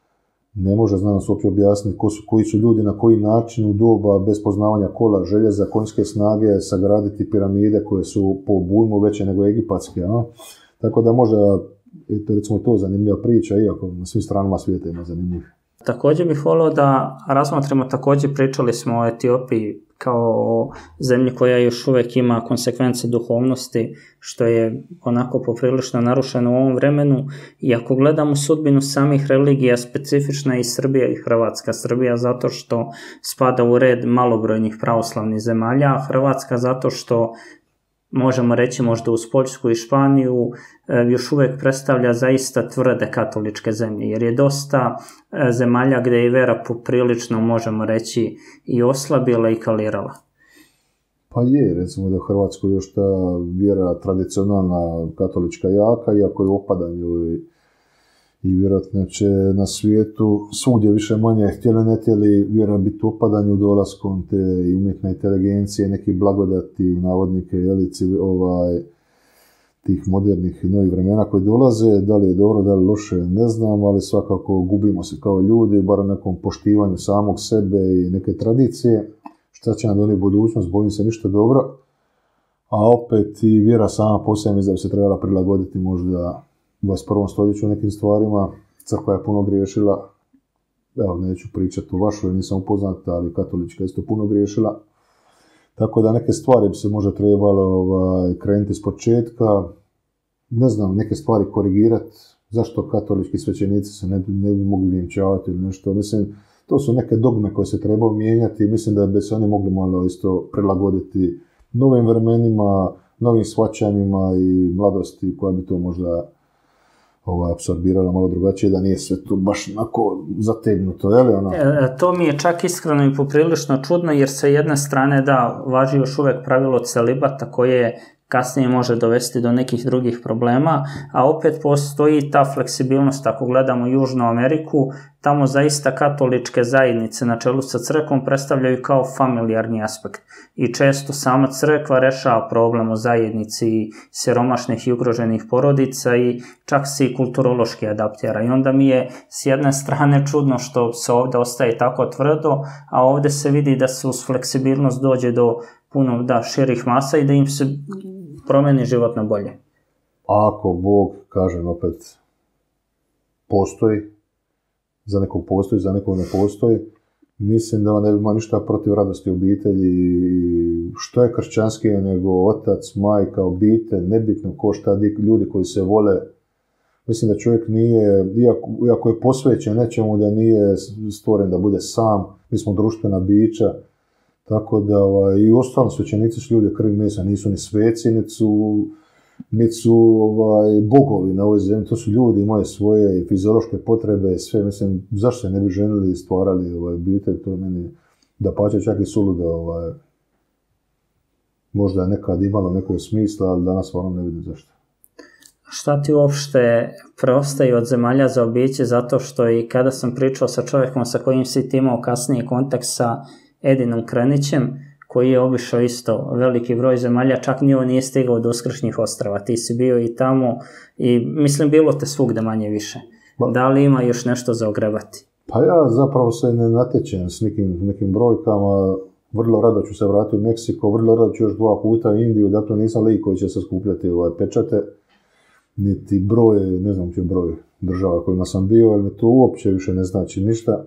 ne može znanost uopće objasniti koji su ljudi na koji način u doba bez poznavanja kola, željeza, konjske snage sagraditi piramide koje su po obujmu veće nego egipatske. Tako da možda recimo to zanimljiva priča, iako na svim stranama svijeta ima zanimljiv. Također bih volio da razmotrimo, također pričali smo o Etiopiji kao zemlji koja još uvijek ima konsekvence duhovnosti, što je onako poprilično narušeno u ovom vremenu. I ako gledamo sudbinu samih religija, specifična je i Srbija i Hrvatska. Srbija zato što spada u red malobrojnih pravoslavnih zemalja, a Hrvatska zato što možemo reći možda uz Poljsku i Španiju još uvijek predstavlja zaista tvrde katoličke zemlje, jer je dosta zemalja gdje je vera poprilično, možemo reći, i oslabila i kalirala. Pa je, recimo da u Hrvatskoj još ta vjera tradicionalna katolička jaka, iako je u opadanju i vjerojatno će na svijetu svugdje više manje htjeli ne htjeli vjera biti u opadanju dolaskom te i umjetne inteligencije, neki blagodati u navodnike, tih modernih i novih vremena koji dolaze, da li je dobro, da li je loše, ne znam, ali svakako gubimo se kao ljudi, bar u nekom poštivanju samog sebe i neke tradicije. Šta će nam donijeti budućnost, bojim se ništa dobro. A opet i vjera sama po sebi da bi se trebala prilagoditi možda u 21. stoljeću u nekim stvarima. Crkva je puno griješila. Evo, neću pričati o vašoj, nisam upoznat, ali katolička isto puno griješila. Tako da neke stvari bi se možda trebalo krenuti s početka. Ne znam, neke stvari korigirati. Zašto katolički svećenici se ne bi mogli vjenčavati ili nešto. Mislim, to su neke dogme koje se trebaju mijenjati i mislim da bi se oni mogli malo isto prilagoditi novim vremenima, novim shvaćanjima i mladosti koja bi to možda apsorbirala malo drugačije, da nije sve to baš onako zategnuto, je li ono? To mi je čak iskreno i poprilično čudno, jer sa jedne strane da važi još uvijek pravilo celibata koje kasnije može dovesti do nekih drugih problema, a opet postoji ta fleksibilnost. Ako gledamo Južnu Ameriku, tamo zaista katoličke zajednice na čelu sa crkvom predstavljaju kao familijarni aspekt i često sama crkva rešava problem u zajednici siromašnih i ugroženih porodica i čak se i kulturološki adaptira. I onda mi je s jedne strane čudno što se ovdje ostaje tako tvrdo, a ovdje se vidi da se uz fleksibilnost dođe do puno širih masa i da im se promeni život na bolje. Ako Bog, kažem opet, postoji, za nekog postoji, za nekog ne postoji, mislim da on ne bi imao ništa protiv radosti obitelji. Što je kršćanskije nego otac, majka, obitelj, nebitno ko šta, ljudi koji se vole. Mislim da čovjek nije, iako je posvećen nečemu, da nije stvoren da bude sam. Mi smo društvena bića. Tako da i ostalo svećenici su ljudi krvi mesa, nisu ni sveci, niti su bogovi na ovoj zemlji, to su ljudi, imaju svoje fiziološke potrebe i sve, mislim, zašto se ne bi ženili i stvarali obitelj, to je meni da pače čak i suludo, možda je nekad imalo nekog smisla, ali danas stvarno ne vidim zašto. Šta ti uopšte preostaje od zemalja za obići, zato što i kada sam pričao sa čovjekom sa kojim si ti imao kasniji kontakt sa Edinom Krenićem, koji je obišao isto veliki broj zemalja, čak ni on nije stigao do Uskršnjih ostrava. Ti si bio i tamo i mislim bilo te svugde manje više. Da li ima još nešto za ogrebati? Pa ja zapravo se ne natječem s nekim brojkama. Vrlo rado ću se vratiti u Meksiko, vrlo rado ću još 2 puta u Indiju, dakle nisam lik koji će se skupljati pečate, niti broj, ne znam će broj država kojima sam bio, ali mi to uopće više ne znači ništa.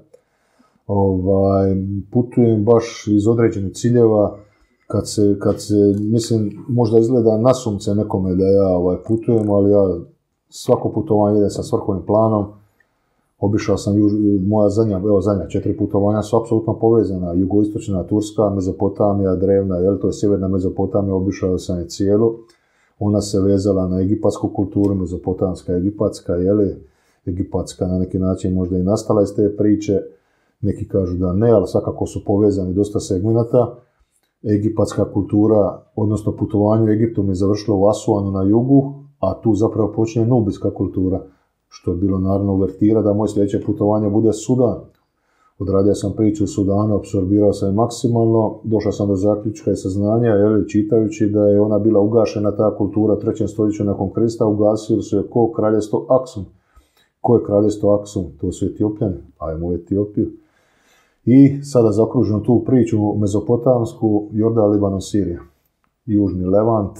Putujem baš iz određenih ciljeva, kad se, mislim, možda izgleda nasumce nekome da ja putujem, ali ja svako putovanje ide sa svrhovnim planom. Obišao sam moja zadnja 4 putovanja su apsolutno povezana, jugoistočna Turska, Mezopotamija, drevna, to je sjeverna Mezopotamija, obišao sam je cijelu. Ona se vezala na egipatsku kulturu, mezopotamska, egipatska, egipatska na neki način možda i nastala iz te priče. Neki kažu da ne, ali svakako su povezani dosta segmenata. Egipatska kultura, odnosno putovanje u Egiptu mi je završilo u Asuanu na jugu, a tu zapravo počinje nubijska kultura, što je bilo naravno uvertira da moje sljedeće putovanje bude Sudan. Odradio sam priču u Sudanu, apsorbirao sam je maksimalno, došao sam do zaključka i saznanja, čitajući da je ona bila ugašena, ta kultura u 3. stoljeću nakon Krista, ugasili su je ko kraljevstvo Aksum. Ko je kraljevstvo Aksum? To su Etiopljani, ajmo u Etiopiju. I sada zaokružujem tu priču mezopotamsku, Jordan, Libanon, Sirija, južni Levant,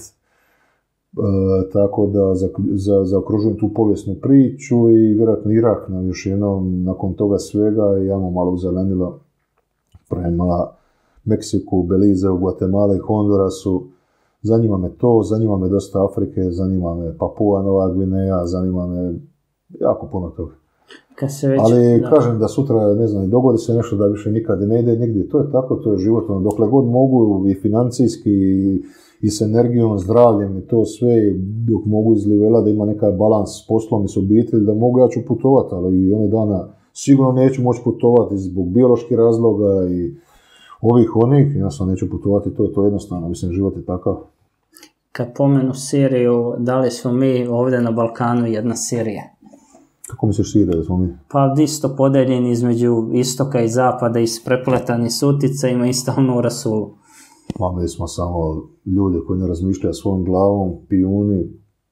tako da zaokružujem tu povijesnu priču i vjerojatno Irak nam još jednom nakon toga svega imamo malo uzelenilo prema Meksiku, Belizeu, Guatemala i Hondurasu. Zanima me to, zanima me dosta Afrike, zanima me Papua Nova Gvineja, zanima me jako puno toga. Ali kažem da sutra, ne znam, dogodi se nešto da više nikad ne ide nigdje. To je tako, to je životno. Dokle god mogu i financijski i s energijom, zdravljem i to sve, dok mogu izlivela da ima neka balans s poslom i s obitelji, da mogu, ja ću putovati, ali i one dana sigurno neću moći putovati zbog bioloških razloga i onih, jednostavno neću putovati, to je to jednostavno, mislim, život je takav. Kad pomenu Siriju, da li smo mi ovdje na Balkanu jedna Sirija? Kako misliš Sirija da smo mi? Pa isto podeljeni između istoka i zapada, isprepletani s uticajima i stalno u rasulu. Pa mi smo samo ljudi koji ne razmišljaju svojom glavom, pijuni,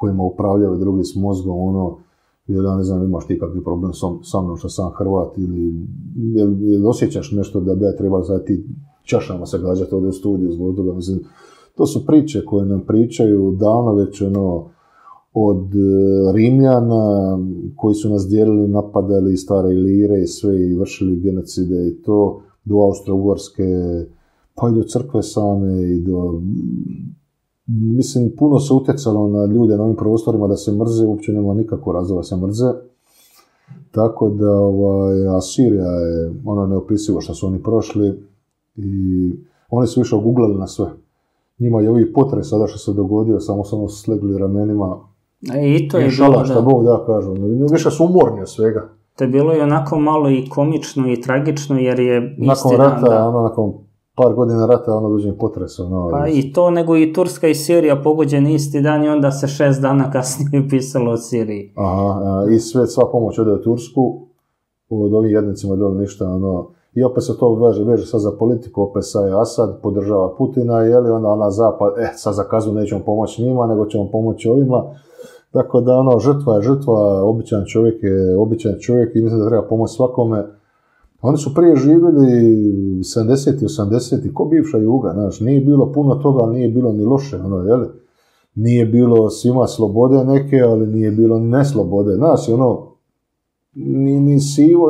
kojima upravljaju drugi s mozgom, ono, ja ne znam, imaš ti kakvi problem sa mnom što sam Hrvat ili jel osjećaš nešto da bi ja trebalo za ti čašama se gađati ovdje u studiju zbog toga, mislim, to su priče koje nam pričaju davno već, ono, od Rimljana koji su nas dijelili, napadali stare Ilire i sve i vršili genocide i to, do Austro-Ugarske, pa i do crkve same i do... Mislim, puno se utjecalo na ljude na ovim prostorima da se mrze, uopće nema nikakvog razloga da se mrze. Tako da, Asirija je ono neopisivo što su oni prošli i oni su više oguglali na sve. Njima je ovi potres sada što se dogodio, samo su slegli ramenima. I to je bilo, šta Bog da kažu. Više su umorni od svega. To je bilo i onako malo i komično i tragično, jer je nakon isti rata, dan, nakon par godina rata, dođe potres. Pa i to, nego i Turska i Sirija pogođeni isti dan i onda se 6 dana kasnije pisalo o Siriji. Aha, i sva pomoć ode u Tursku, od ovih jednicima dole ništa, i opet se to veže sad za politiku, opet sad je Asad, podržava Putina, onda ona zapad, sad za kaznu nećemo pomoći njima, nego ćemo pomoći ovima. Tako da, žrtva je žrtva, običan čovjek je običan čovjek i mislim da treba pomoći svakome. Oni su prije živjeli 70. 80. ko bivša Juga, znaš, nije bilo puno toga, ali nije bilo ni loše, jeli? Nije bilo svima slobode neke, ali nije bilo ni neslobode, znaš, ni sivo,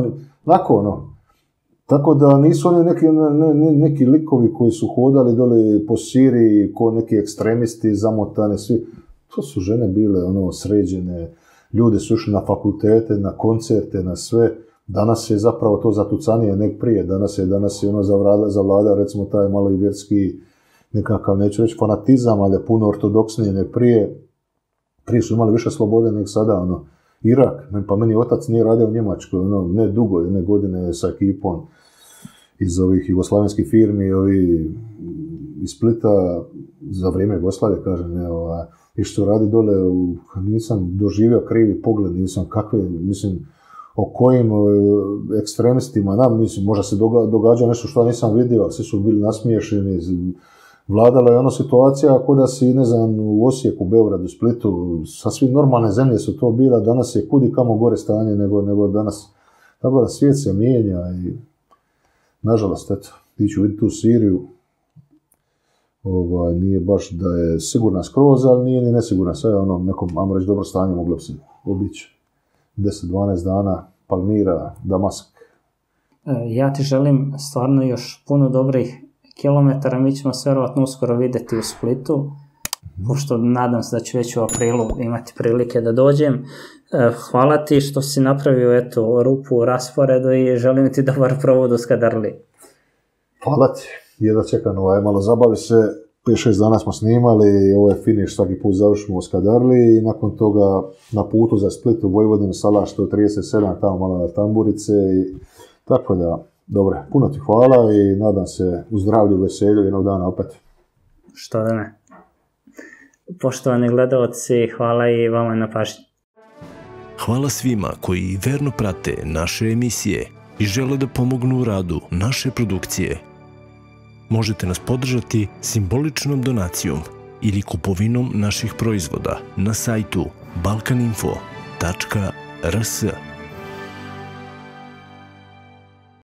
Tako da nisu oni neki likovi koji su hodali dole po Siriji, ko neki ekstremisti, zamotani, svi. To su žene bile, sređene, ljudi su išli na fakultete, na koncerte, na sve. Danas je zapravo to zatucanije nek prije. Danas je zavladao, recimo, taj malo i vjerski, nekakav, neću reći fanatizam, ali je puno ortodoksnije nek prije. Prije su imali više slobode nek sada, Irak, pa meni otac nije radio u Njemačkoj, ne dugo, jedne godine sa ekipom iz ovih jugoslavenskih firmi, ovi iz Splita, za vrijeme Jugoslavije, kažem, i što radi dole, nisam doživio krivi pogled, nisam o kojim ekstremistima, možda se događa nešto što nisam vidio, svi su bili nasmiješeni, vladala je situacija ako da si, ne znam, u Osijeku, Beogradu, Splitu, sasvim normalne zemlje su to bila, danas je kudi kamo gore stanje nego danas. Tako da svijet se mijenja i, nažalost, ti ću vidjeti tu Siriju, nije baš da je sigurna skroz, ali nije ni nesigurna, sve je nekom, ajmo reći, dobro stanje moglo bi se obići. 10-12 dana, Palmira, Damask. Ja ti želim stvarno još puno dobrih kilometara, mi ćemo se vjerovatno uskoro vidjeti u Splitu, pošto nadam se da ću već u aprilu imati prilike da dođem. Hvala ti što si napravio rupu u rasporedu i želim ti dobar provod u Skadarliji. Hvala ti, jedva čekam, malo zabavi se, 5-6 dana smo snimali, ovo je finish, svaki put završimo u Skadarliji i nakon toga na putu za Split u Vojvodinu, Salaš 137, tamo malo na tamburice i tako da. Dobro, puno ti hvala i nadam se u zdravlju i veselju jednog dana opet. Što da ne. Poštovani gledalci, hvala i vama na pažnji. Hvala svima koji verno prate naše emisije i žele da pomognu u radu naše produkcije. Možete nas podržati simboličnom donacijom ili kupovinom naših proizvoda na sajtu balkaninfo.rs.